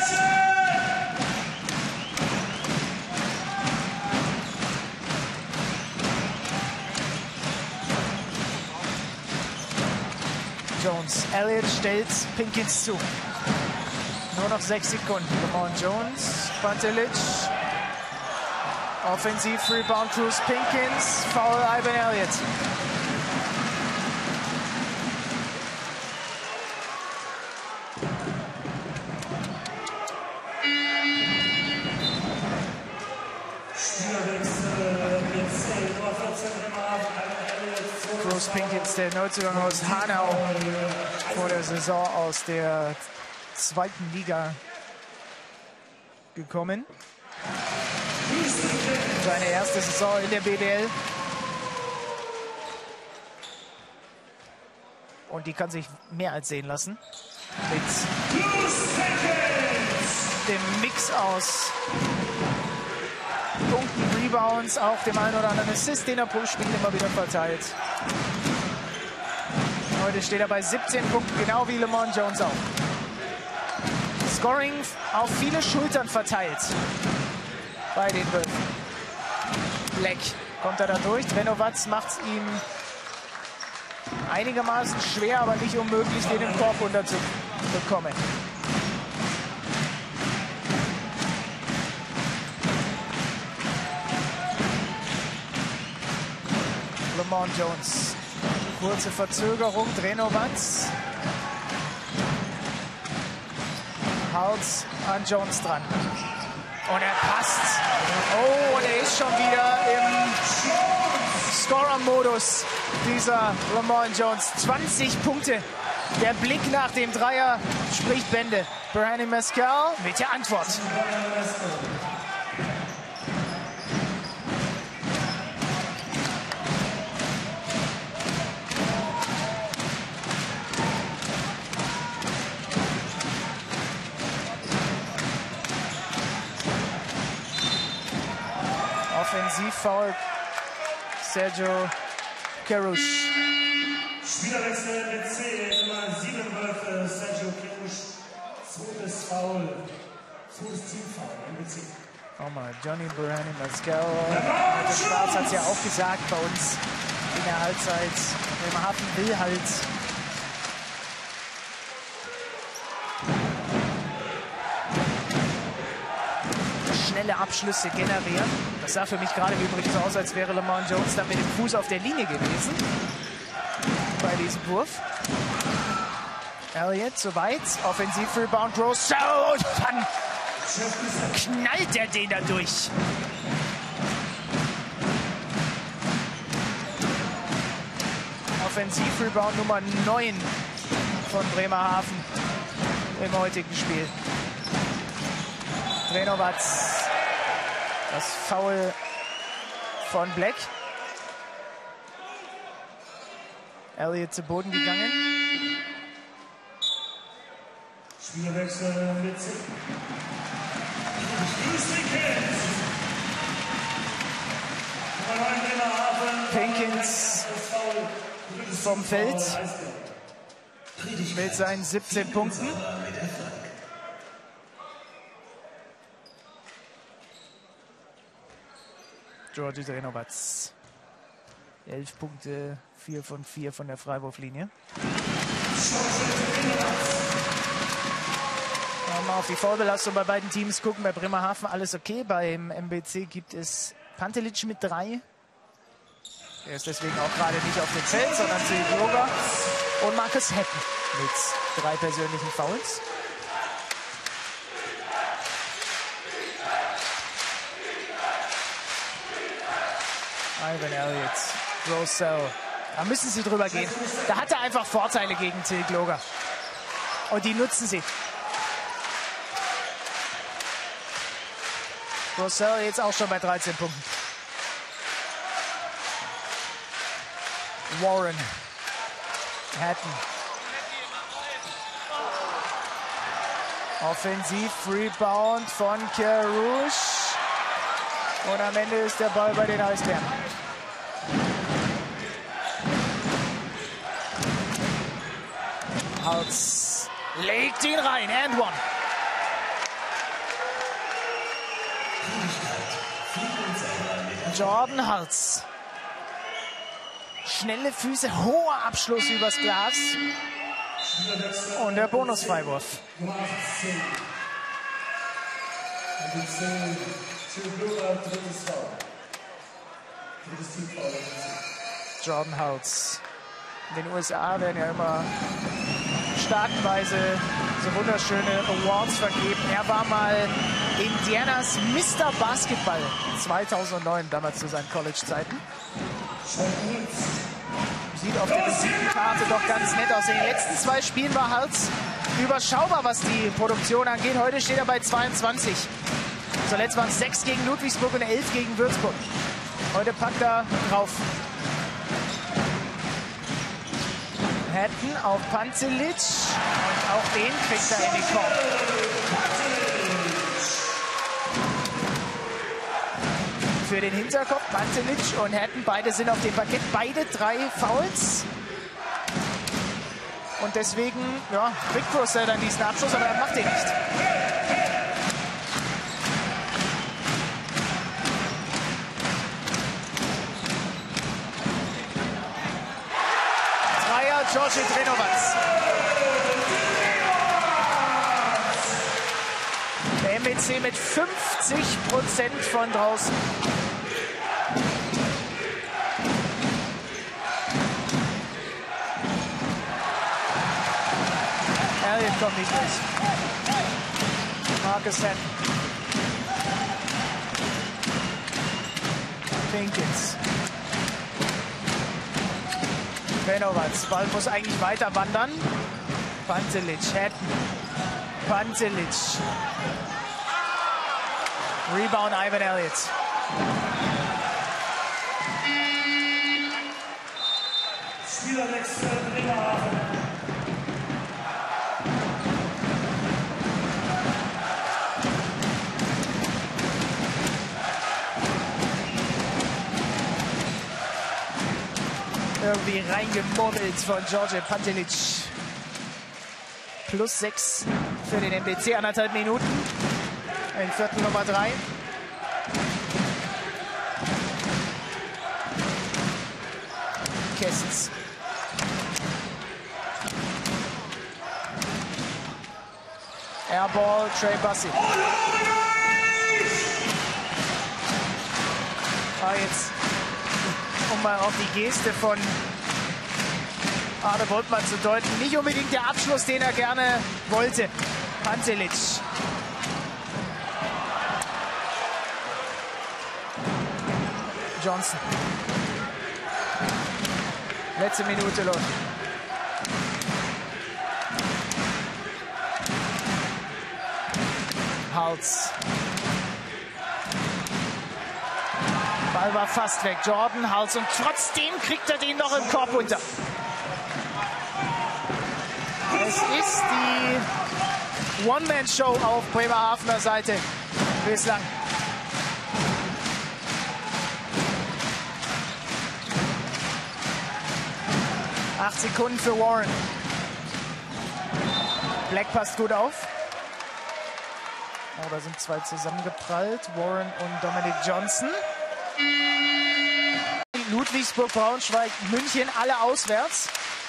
Jones. Elliott stellt Pinkins zu. Nur noch 6 Sekunden. Lamont Jones, Pantelic. Offensiv Rebound Cruz Pinkins. Foul Ivan Elliott. Cruz Pinkins, der Neuzugang aus Hanau, vor der Saison aus der 2. Liga gekommen. Seine erste Saison in der BBL. Und die kann sich mehr als sehen lassen. Mit dem Mix aus Punkten, Rebounds, auch dem einen oder anderen Assist, den er pro Spiel immer wieder verteilt. Heute steht er bei 17 Punkten, genau wie Lamont Jones auch. Scoring auf viele Schultern verteilt bei den Wölfen. Black kommt er da durch. Drenovac macht es ihm einigermaßen schwer, aber nicht unmöglich, den im Korb unterzubekommen. Lamont Jones. Kurze Verzögerung. Drenovac. Hals an Jones dran. Und er passt. Oh, und er ist schon wieder im Scorer-Modus, dieser Lamont Jones. 20 Punkte. Der Blick nach dem Dreier spricht Bände. Brandon Mescal mit der Antwort. Offensivfoul Sergio Kerush. Spielerwechsel mit C, Nummer 7 Wölfe, Sergio Kerush. Zweites Foul, zweites Teamfoul, MBC. Oh mal, Johnny Brandon Mescal. Der Schwarz hat es ja auch gesagt bei uns in der Halbzeit. Bremerhaven will halt schnelle Abschlüsse generieren. Das sah für mich gerade übrigens aus, als wäre Lamont Jones dann mit dem Fuß auf der Linie gewesen bei diesem Wurf. Elliott soweit, Offensiv-Rebound, Rose, und dann knallt er den da durch. Offensiv-Rebound Nummer 9 von Bremerhaven im heutigen Spiel. Drenovac, das Foul von Black. Elliott zu Boden gegangen. Spielerwechsel mit C. Pinkins vom Feld mit seinen 17 Punkten. Georgi Drenovac. 11 Punkte, 4 von 4 von der Freiwurflinie. Mal auf die Foulbelastung bei beiden Teams gucken. Bei Bremerhaven alles okay. Beim MBC gibt es Pantelic mit 3. Er ist deswegen auch gerade nicht auf dem Feld, sondern Silvioga. Und Marcus Heppen mit 3 persönlichen Fouls. Ivan Elliott, Rosell. Da müssen sie drüber gehen. Da hat er einfach Vorteile gegen Till Gloger. Und die nutzen sie. Rosell jetzt auch schon bei 13 Punkten. Warren. Hatton. Offensiv Rebound von Kerush. Und am Ende ist der Ball bei den Eisbären. Hals Legt ihn rein, and one. Jordan Hulse. Schnelle Füße, hoher Abschluss übers Glas. Und der Bonusfreiwurf. Jordan Hulse. In den USA werden ja immer staatenweise so wunderschöne Awards vergeben. Er war mal Indianas Mr. Basketball 2009, damals zu seinen College-Zeiten. Sieht auf der Visitenkarte doch ganz nett aus. In den letzten 2 Spielen war Hulse überschaubar, was die Produktion angeht. Heute steht er bei 22. Zuletzt waren es 6 gegen Ludwigsburg und 11 gegen Würzburg. Heute packt er drauf. Hatton auf Pantelic. Und auch den kriegt er in den Korb. Für den Hinterkopf Pantelic und Hatton, beide sind auf dem Parkett. Beide 3 Fouls. Und deswegen, ja, kriegt Brewster dann diesen Abschluss, aber er macht den nicht. Georgi Drenovac. Der MBC mit 50% von draußen. Elliott kommt nicht durch. Marcus Hatton. Pinkins. Drenovac. Ball muss eigentlich weiter wandern. Pantelic, Hatton. Pantelic. Rebound Ivan Elliott. Spielerwechsel Bremerhaven. Irgendwie reingemurmelt von Georgi Pantelic. Plus 6 für den MBC, 1,5 Minuten. In Viertel Nummer 3. Kessens. Airball, Trey Bussey. Jetzt, um mal auf die Geste von Arne Woltmann zu deuten, nicht unbedingt der Abschluss, den er gerne wollte. Pantelic. Johnson. Letzte Minute läuft. Hulse. Ball war fast weg. Jordan Hulse. Und trotzdem kriegt er den noch im Korb unter. Es ist die One-Man-Show auf Bremerhavener Seite bislang. Acht Sekunden für Warren. Black passt gut auf. Oh, da sind zwei zusammengeprallt. Warren und Dominic Johnson. Ludwigsburg, Braunschweig, München, alle auswärts.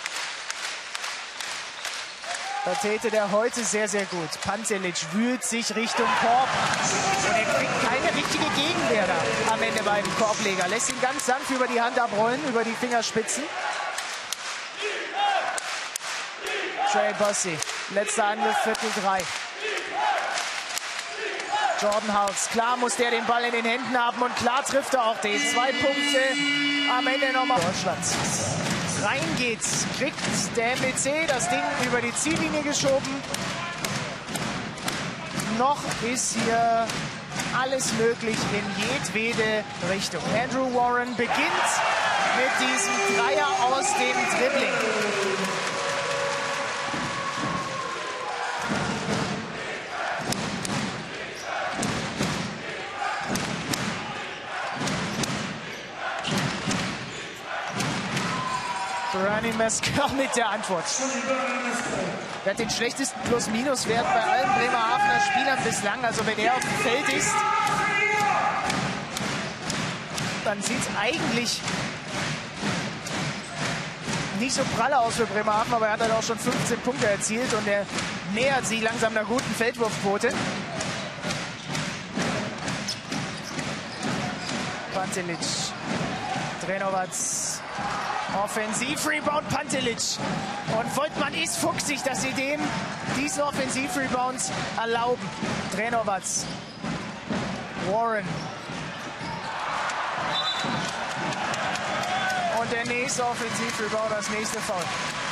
Da täte der heute sehr, sehr gut. Pantelic wühlt sich Richtung Korb. Und er kriegt keine richtige Gegenwehr da am Ende beim Korbleger. Lässt ihn ganz sanft über die Hand abrollen, über die Fingerspitzen. Trey Bussey, letzter Angriff, Viertel 3. Jordan Hulse, klar muss der den Ball in den Händen haben und klar trifft er auch den. 2 Punkte am Ende nochmal. Deutschland. Rein geht's, kriegt der MBC das Ding über die Ziellinie geschoben. Noch ist hier alles möglich in jedwede Richtung. Andrew Warren beginnt mit diesem Dreier aus dem Dribbling. Mescal mit der Antwort. Er hat den schlechtesten Plus-Minus-Wert bei allen Bremerhavener Spielern bislang. Also wenn er auf dem Feld ist, dann sieht es eigentlich nicht so prall aus für Bremerhaven, aber er hat halt auch schon 15 Punkte erzielt und er nähert sich langsam einer guten Feldwurfquote. Pantelic, Drenovac, Offensiv-Rebound Pantelic. Und Volkmann ist fuchsig, dass sie dem diesen Offensiv-Rebound erlauben. Drenovac, Warren. Und der nächste Offensiv-Rebound, das nächste Foul.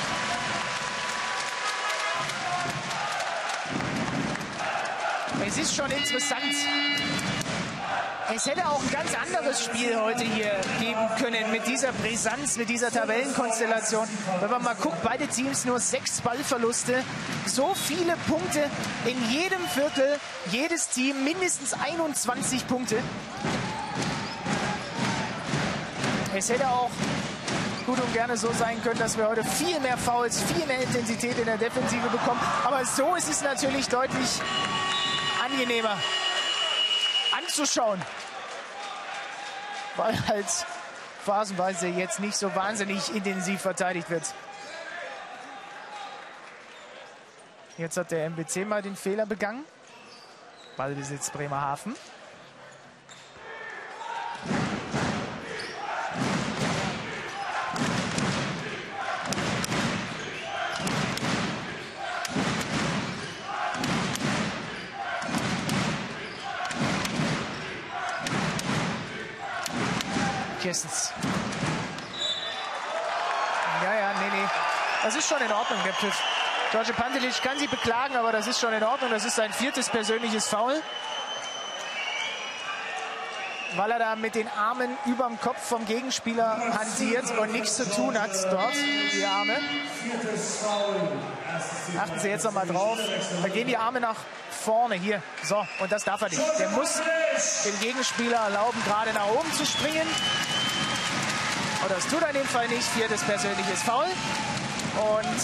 Es ist schon interessant. Es hätte auch ein ganz anderes Spiel heute hier geben können mit dieser Brisanz, mit dieser Tabellenkonstellation. Wenn man mal guckt, beide Teams nur 6 Ballverluste, so viele Punkte in jedem Viertel, jedes Team mindestens 21 Punkte. Es hätte auch gut und gerne so sein können, dass wir heute viel mehr Fouls, viel mehr Intensität in der Defensive bekommen. Aber so ist es natürlich deutlich angenehmer anzuschauen, weil halt phasenweise jetzt nicht so wahnsinnig intensiv verteidigt wird. Jetzt hat der MBC mal den Fehler begangen. Ballbesitz Bremerhaven. Kessens. Ja, nee. Das ist schon in Ordnung, der Pfiff. George Pantelic kann sich beklagen, aber das ist schon in Ordnung. Das ist sein 4. persönliches Foul. Weil er da mit den Armen überm Kopf vom Gegenspieler hantiert und nichts zu tun hat dort, die Arme. Achten Sie jetzt noch mal drauf. Da gehen die Arme nach vorne hier. So, und das darf er nicht. Der muss dem Gegenspieler erlauben, gerade nach oben zu springen. Und das tut er in dem Fall nicht. 4. persönliches Foul. Und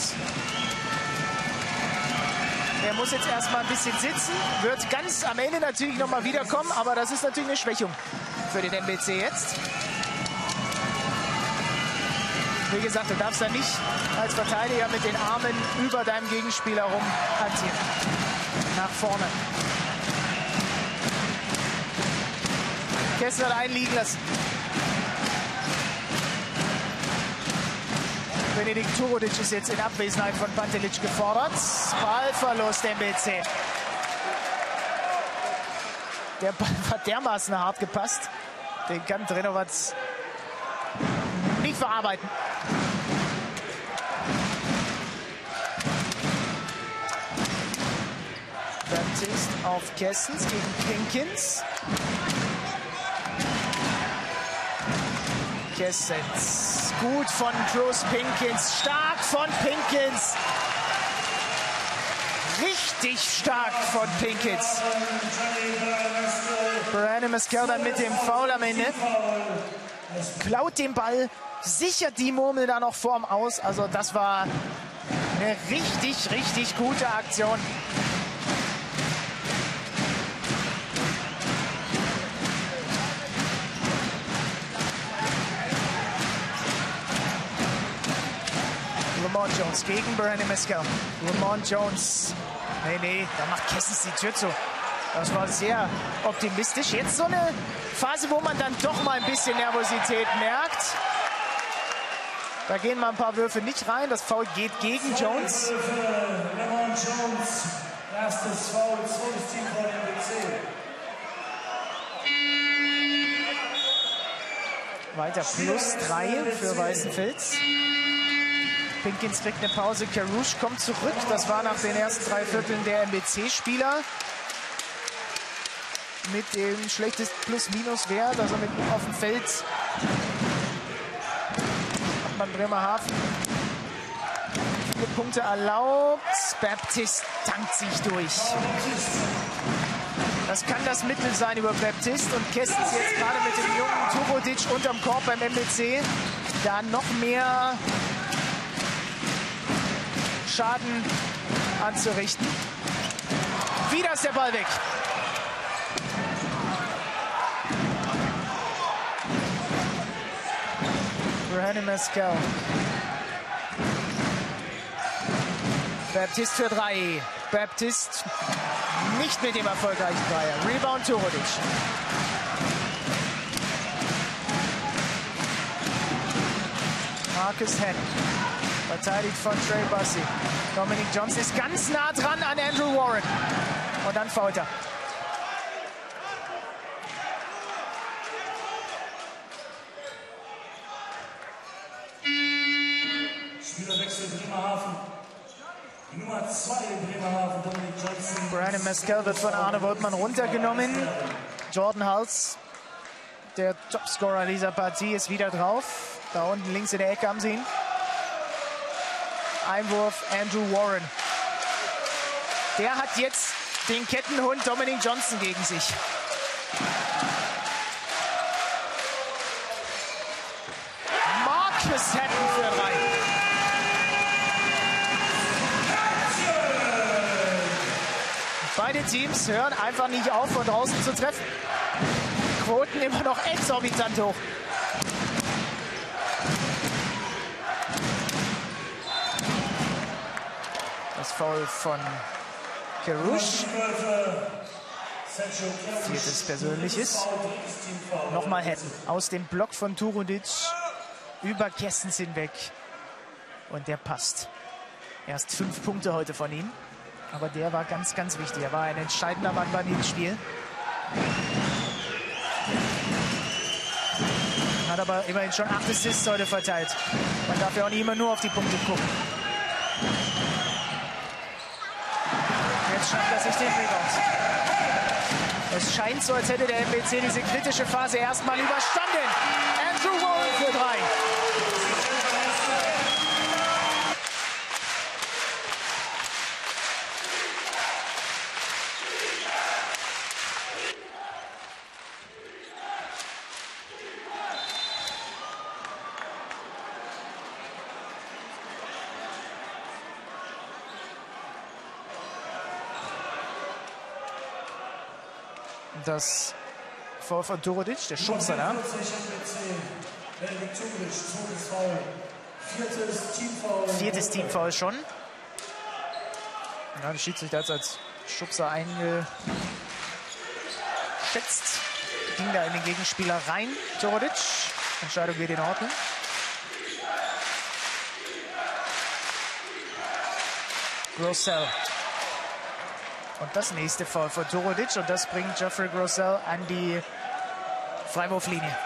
er muss jetzt erstmal ein bisschen sitzen. Wird ganz am Ende natürlich noch mal wiederkommen. Aber das ist natürlich eine Schwächung für den MBC jetzt. Wie gesagt, du darfst da nicht als Verteidiger mit den Armen über deinem Gegenspieler rum hantieren. Nach vorne. Kessler hat einliegen lassen. Benedikt Turudic ist jetzt in Abwesenheit von Pantelic gefordert. Ballverlust MBC. Der Ball hat dermaßen hart gepasst. Den kann Drenovac nicht verarbeiten. Baptist auf Kessens gegen Pinkins. Kessens. Gut von Bruce Pinkins. Stark von Pinkins. Richtig stark von Pinkins. Brandon Mescal dann mit dem Foul am Ende. Klaut den Ball. Sichert die Murmel da noch vorm Aus. Also das war eine richtig, richtig gute Aktion. Lamont Jones gegen Brandon Mescal. Lamont Jones. Nee, da macht Kessens die Tür zu. Das war sehr optimistisch. Jetzt so eine Phase, wo man dann doch mal ein bisschen Nervosität merkt. Da gehen mal ein paar Würfe nicht rein. Das Foul geht gegen Jones. Lamont Jones, erstes Foul, 2. Team von MBC. Weiter +3 für Weißenfels. Pinkins kriegt eine Pause. Carouche kommt zurück. Das war nach den ersten 3 Vierteln der MBC-Spieler. Mit dem schlechtesten Plus-Minus-Wert, also mit auf dem Feld hat man Bremerhaven viele Punkte erlaubt. Baptist tankt sich durch. Das kann das Mittel sein über Baptist und Kessens jetzt gerade mit dem jungen Turudic unterm Korb beim MBC. Da noch mehr Schaden anzurichten. Wieder ist der Ball weg. Brandon Mescal. Baptiste für 3. Baptiste nicht mit dem erfolgreichen Dreier. Rebound Turudic. Marcus Henn. Verteidigt von Trey Bussey. Dominic Johnson ist ganz nah dran an Andrew Warren. Und dann fault er. Spielerwechsel Bremerhaven. Die Nummer 2 Bremerhaven, Dominic Johnson. Brandon Mescal wird von Arne Woltmann runtergenommen. Jordan Hulse, der Topscorer dieser Partie, ist wieder drauf. Da unten links in der Ecke haben sie ihn. Einwurf Andrew Warren. Der hat jetzt den Kettenhund Dominic Johnson gegen sich. Marcus Hatton für 3. Beide Teams hören einfach nicht auf, von draußen zu treffen. Quoten immer noch exorbitant hoch. Das Foul von Kerush. Viertes Persönliches. Nochmal Hatton aus dem Block von Turudic über Kessens hinweg. Und der passt. Erst 5 Punkte heute von ihm. Aber der war ganz, ganz wichtig. Er war ein entscheidender Mann beim Hinspiel. Hat aber immerhin schon 8 Assists heute verteilt. Man darf ja auch nicht immer nur auf die Punkte gucken. Jetzt schafft er sich den Rebound. Es scheint so, als hätte der MBC diese kritische Phase erstmal überstanden. Andrew Warren für 3. Das Foul von Turudic, der Schubser da. Viertes Teamfoul schon. Ja, der Schiedsrichter hat es als Schubser eingeschätzt. Ging da in den Gegenspieler rein. Turudic. Entscheidung geht in Ordnung. Grossell. Und das nächste Foul von Turudic. Und das bringt Geoffrey Grossell an die Freiwurflinie.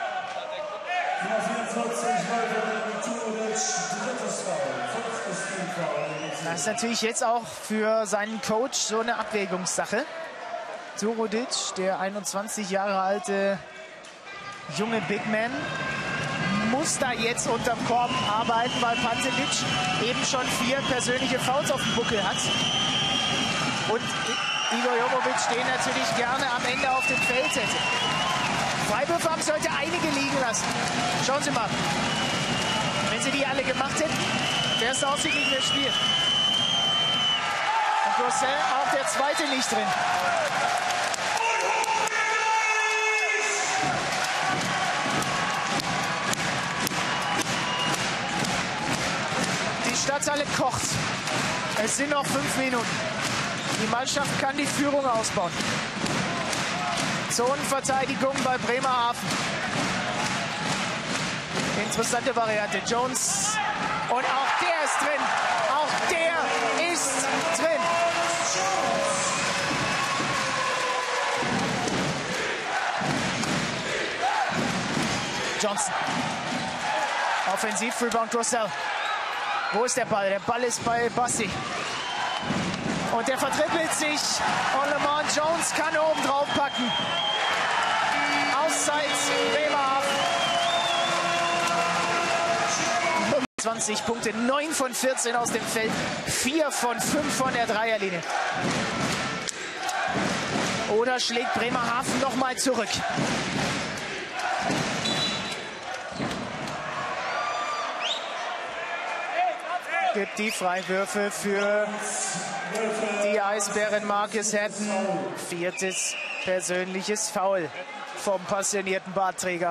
Das ist natürlich jetzt auch für seinen Coach so eine Abwägungssache. Turudic, der 21 Jahre alte junge Big Man, muss da jetzt unterm Korb arbeiten, weil Pantelic eben schon 4 persönliche Fouls auf dem Buckel hat. Und Igor Jovovic, den natürlich gerne am Ende auf dem Feld hätte. Freiwürfe haben es heute einige liegen lassen. Schauen Sie mal. Wenn sie die alle gemacht hätten, wäre es ausgeglichenes Spiel. Und Grossell auch der zweite nicht drin. Die Stadthalle kocht. Es sind noch 5 Minuten. Die Mannschaft kann die Führung ausbauen. Zonenverteidigung bei Bremerhaven. Interessante Variante. Jones. Und auch der ist drin. Auch der ist drin. Johnson. Offensiv, Rebound Grossell. Wo ist der Ball? Der Ball ist bei Bussey. Und der vertrippelt sich. Und Lamont Jones kann oben drauf packen. Auszeit Bremerhaven. 20 Punkte, 9 von 14 aus dem Feld, 4 von 5 von der Dreierlinie. Oder schlägt Bremerhaven noch mal zurück? gibt die Freiwürfe für die Eisbären. Marcus Hatton. 4. persönliches Foul vom passionierten Bartträger.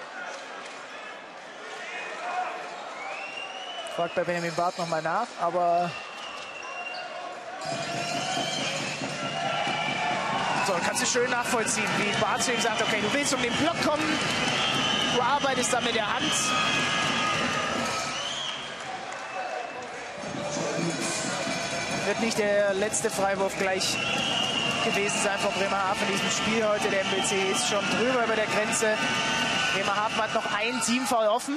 Fragt bei Benjamin Barth nochmal nach, aber so, kannst du schön nachvollziehen, wie Barth zu ihm sagt, okay, du willst um den Block kommen, du arbeitest da mit der Hand. Wird nicht der letzte Freiwurf gleich gewesen sein von Bremerhaven in diesem Spiel heute. Der MBC ist schon drüber über der Grenze. Bremerhaven hat noch ein Teamfoul offen.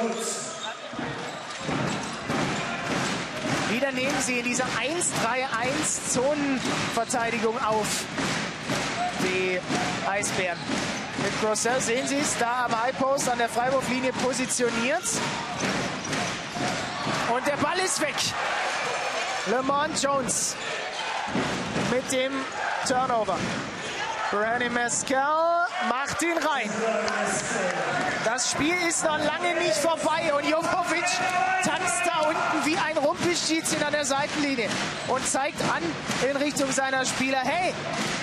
Wieder nehmen sie in dieser 1-3-1-Zonenverteidigung auf, die Eisbären. Mit Grossell sehen Sie es, da am Highpost an der Freiwurflinie positioniert. Und der Ball ist weg. Lamont Jones mit dem Turnover. Brady Mescal macht ihn rein. Das Spiel ist noch lange nicht vorbei und Jovovic tanzt da unten wie ein Rumpelstilzchen an der Seitenlinie und zeigt an in Richtung seiner Spieler, hey,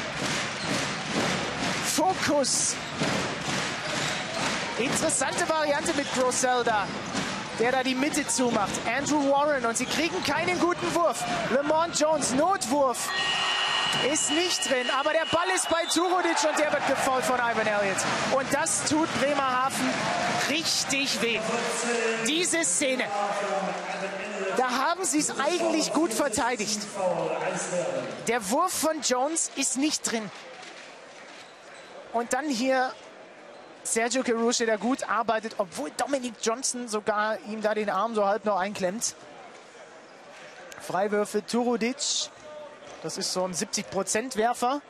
Fokus. Interessante Variante mit Grossell da, der da die Mitte zumacht. Andrew Warren und sie kriegen keinen guten Wurf. Lamont Jones, Notwurf. Ist nicht drin, aber der Ball ist bei Turudic und der wird gefoult von Ivan Elliott. Und das tut Bremerhaven richtig weh. Diese Szene, da haben sie es eigentlich gut verteidigt. Der Wurf von Jones ist nicht drin. Und dann hier Sergio Caruso, der gut arbeitet, obwohl Dominic Johnson sogar ihm da den Arm so halb noch einklemmt. Freiwürfe Turudic. Das ist so ein 70% Werfer.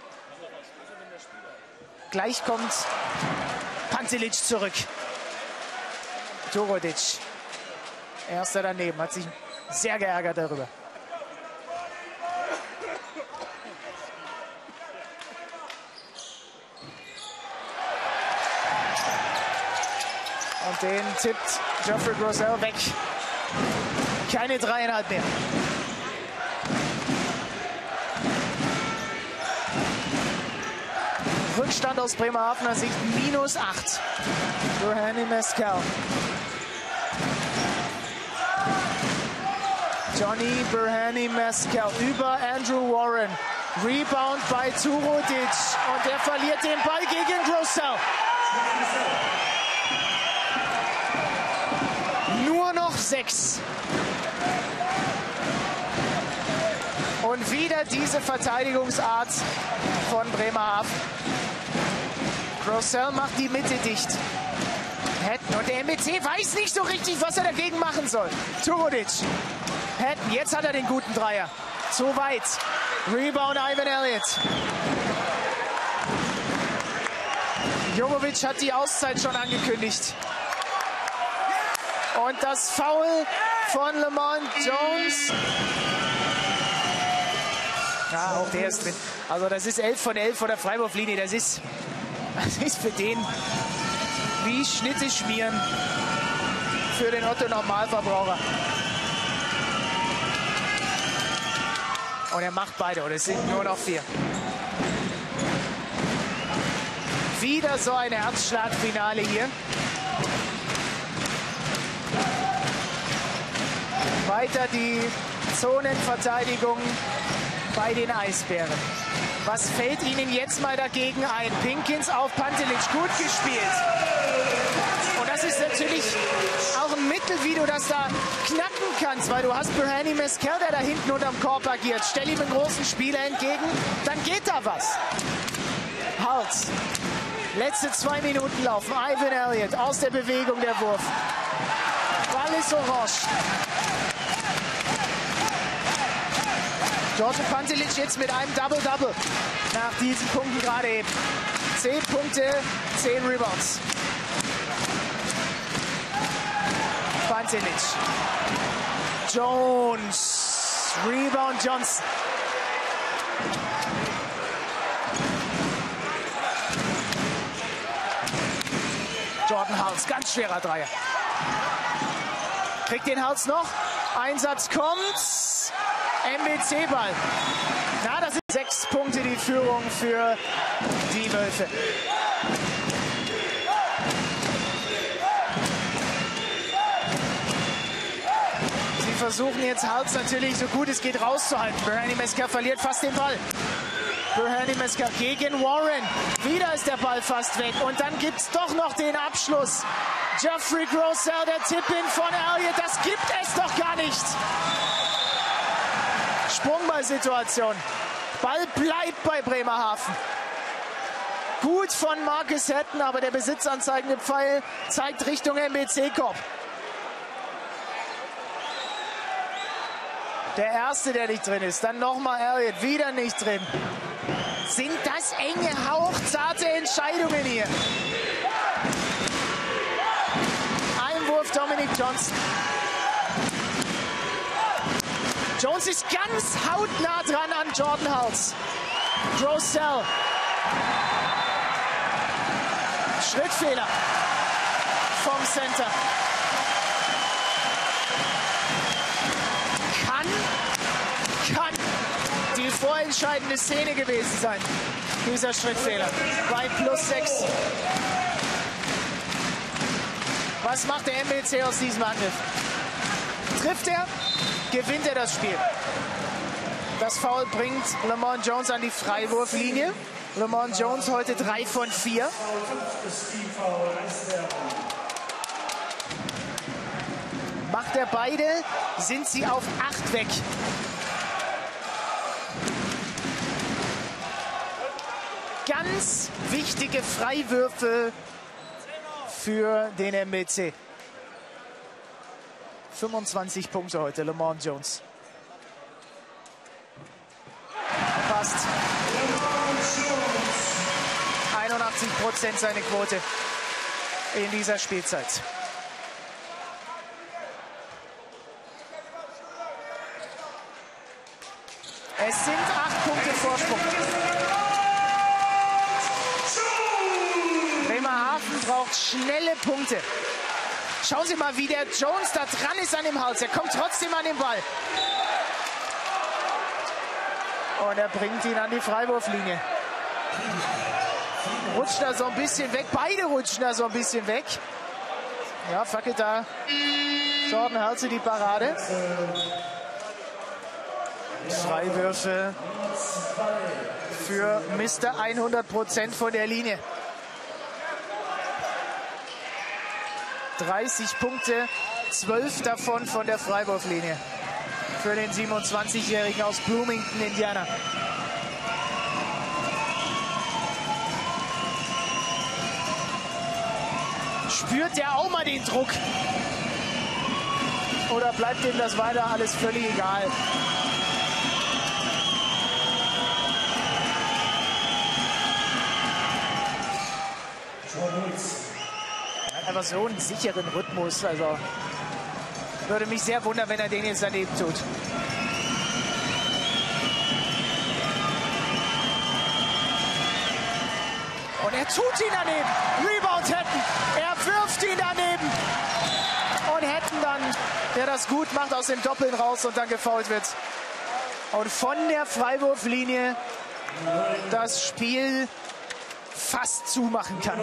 Gleich kommt Pantelic zurück. Turudic. Erster daneben. Hat sich sehr geärgert darüber. Und den tippt Geoffrey Grossell weg. Keine 3,5 mehr. Rückstand aus Bremerhavener Sicht -8. Brady Mescal. Johnny Brady Mescal über Andrew Warren. Rebound bei Turudic. Und er verliert den Ball gegen Grossell. Nur noch 6. Und wieder diese Verteidigungsart von Bremerhaven. Grossell macht die Mitte dicht. Hatton und der MBC weiß nicht so richtig, was er dagegen machen soll. Turudic. Hatton, jetzt hat er den guten Dreier. Zu weit. Rebound Ivan Elliott. Jovovic hat die Auszeit schon angekündigt. Und das Foul von Lamont Jones. Ja, auch der ist drin. Also das ist 11 von 11 von der Freiwurflinie. Das ist für den wie Schnitte schmieren für den Otto-Normalverbraucher. Und er macht beide und es sind nur noch 4. Wieder so ein Herzschlagfinale hier. Weiter die Zonenverteidigung bei den Eisbären. Was fällt Ihnen jetzt mal dagegen ein? Pinkins auf Pantelic, gut gespielt. Und das ist natürlich auch ein Mittel, wie du das da knacken kannst, weil du hast Brady Mescal, der da hinten unterm Korb agiert. Stell ihm einen großen Spieler entgegen, dann geht da was. Hals. Letzte 2 Minuten laufen. Ivan Elliott aus der Bewegung, der Wurf. Ball ist orange. George Pantelic jetzt mit einem Double-Double nach diesen Punkten gerade eben. 10 Punkte, 10 Rebounds. Pantelic. Jones. Rebound Johnson. Jordan Hals, ganz schwerer Dreier. Kriegt den Hals noch. Einsatz kommt. MBC-Ball. Na, das sind 6 Punkte die Führung für die Wölfe. Sie versuchen jetzt Hals natürlich so gut es geht rauszuhalten. Berhani Mesker verliert fast den Ball. Berhani Mesker gegen Warren. Wieder ist der Ball fast weg. Und dann gibt es doch noch den Abschluss. Jeffrey Grossell, der Tipp-In von Elliott. Das gibt es doch gar nicht. Sprungball-Situation. Ball bleibt bei Bremerhaven. Gut von Marcus Hatton, aber der besitzanzeigende Pfeil zeigt Richtung MBC-Korb. Der erste, der nicht drin ist. Dann nochmal Elliott, wieder nicht drin. Sind das enge, hauchzarte Entscheidungen hier? Einwurf Dominic Johnson. Jones ist ganz hautnah dran an Jordan Hulse. Grossell. Schrittfehler vom Center. Kann die vorentscheidende Szene gewesen sein. Dieser Schrittfehler bei +6. Was macht der MBC aus diesem Angriff? Trifft er, gewinnt er das Spiel. Das Foul bringt Lamont Jones an die Freiwurflinie. Lamont Jones heute 3 von 4. Macht er beide, sind sie auf 8 weg. Ganz wichtige Freiwürfe für den MBC. 25 Punkte heute, Lamont Jones. Passt. 81% seine Quote in dieser Spielzeit. Es sind 8 Punkte Vorsprung. Bremerhaven braucht schnelle Punkte. Schauen Sie mal, wie der Jones da dran ist an dem Hals. Er kommt trotzdem an den Ball. Und er bringt ihn an die Freiwurflinie. Rutscht da so ein bisschen weg. Beide rutschen da so ein bisschen weg. Ja, fackelt da Jordan Hulse die Parade. Freiwürfe für Mr. 100% von der Linie. 30 Punkte, 12 davon von der Freiwurflinie. Für den 27-Jährigen aus Bloomington, Indiana. Spürt der auch mal den Druck? Oder bleibt ihm das weiter alles völlig egal? Einfach so einen sicheren Rhythmus. Also würde mich sehr wundern, wenn er den jetzt daneben tut. Und er tut ihn daneben. Rebound Hatton. Er wirft ihn daneben. Und Hatton dann, der das gut macht, aus dem Doppeln raus und dann gefoult wird. Und von der Freiwurflinie das Spiel fast zumachen kann.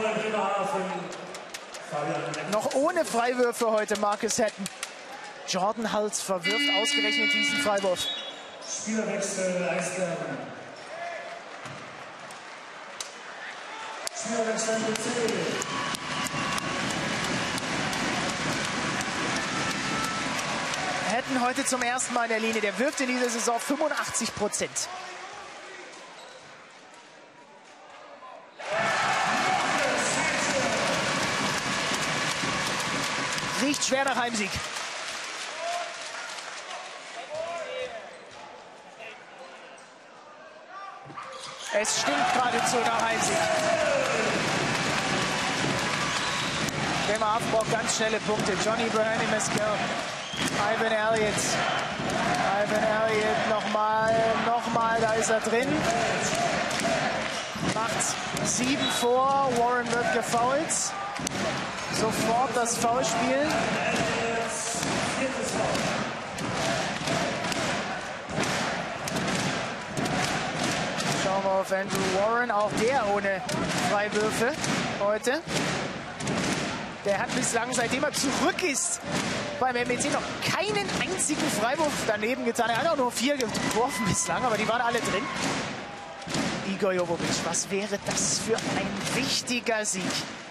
Noch ohne Freiwürfe heute Marcus Hatton. Jordan Hulse verwirft ausgerechnet diesen Freiwurf. Spielerwechsel Eisbergen. Spielerwechsel MBC. Hatton heute zum ersten Mal in der Linie. Der wirft in dieser Saison 85%. Riecht schwer nach Heimsieg. Es stinkt geradezu nach Heimsieg. Bremerhaven braucht ganz schnelle Punkte. Johnny Berhani Mesker, Ivan Elliott. Ivan Elliott nochmal, da ist er drin. Macht 7 vor, Warren wird gefoult. Sofort das Foulspiel. auf Andrew Warren, auch der ohne Freiwürfe heute. Der hat bislang, seitdem er zurück ist, beim MBC noch keinen einzigen Freiwurf daneben getan. Er hat auch nur 4 geworfen bislang, aber die waren alle drin. Igor Jovovic, was wäre das für ein wichtiger Sieg?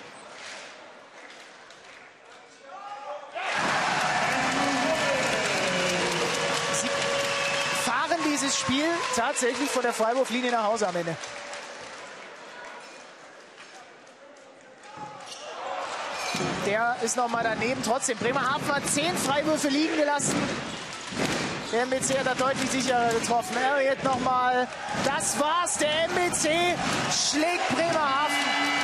Sie fahren dieses Spiel tatsächlich von der Freiwurflinie nach Hause am Ende. Der ist noch mal daneben. Trotzdem, Bremerhaven hat 10 Freiwürfe liegen gelassen. Der MBC hat da deutlich sicherer getroffen. Elliott noch mal. Das war's. Der MBC schlägt Bremerhaven.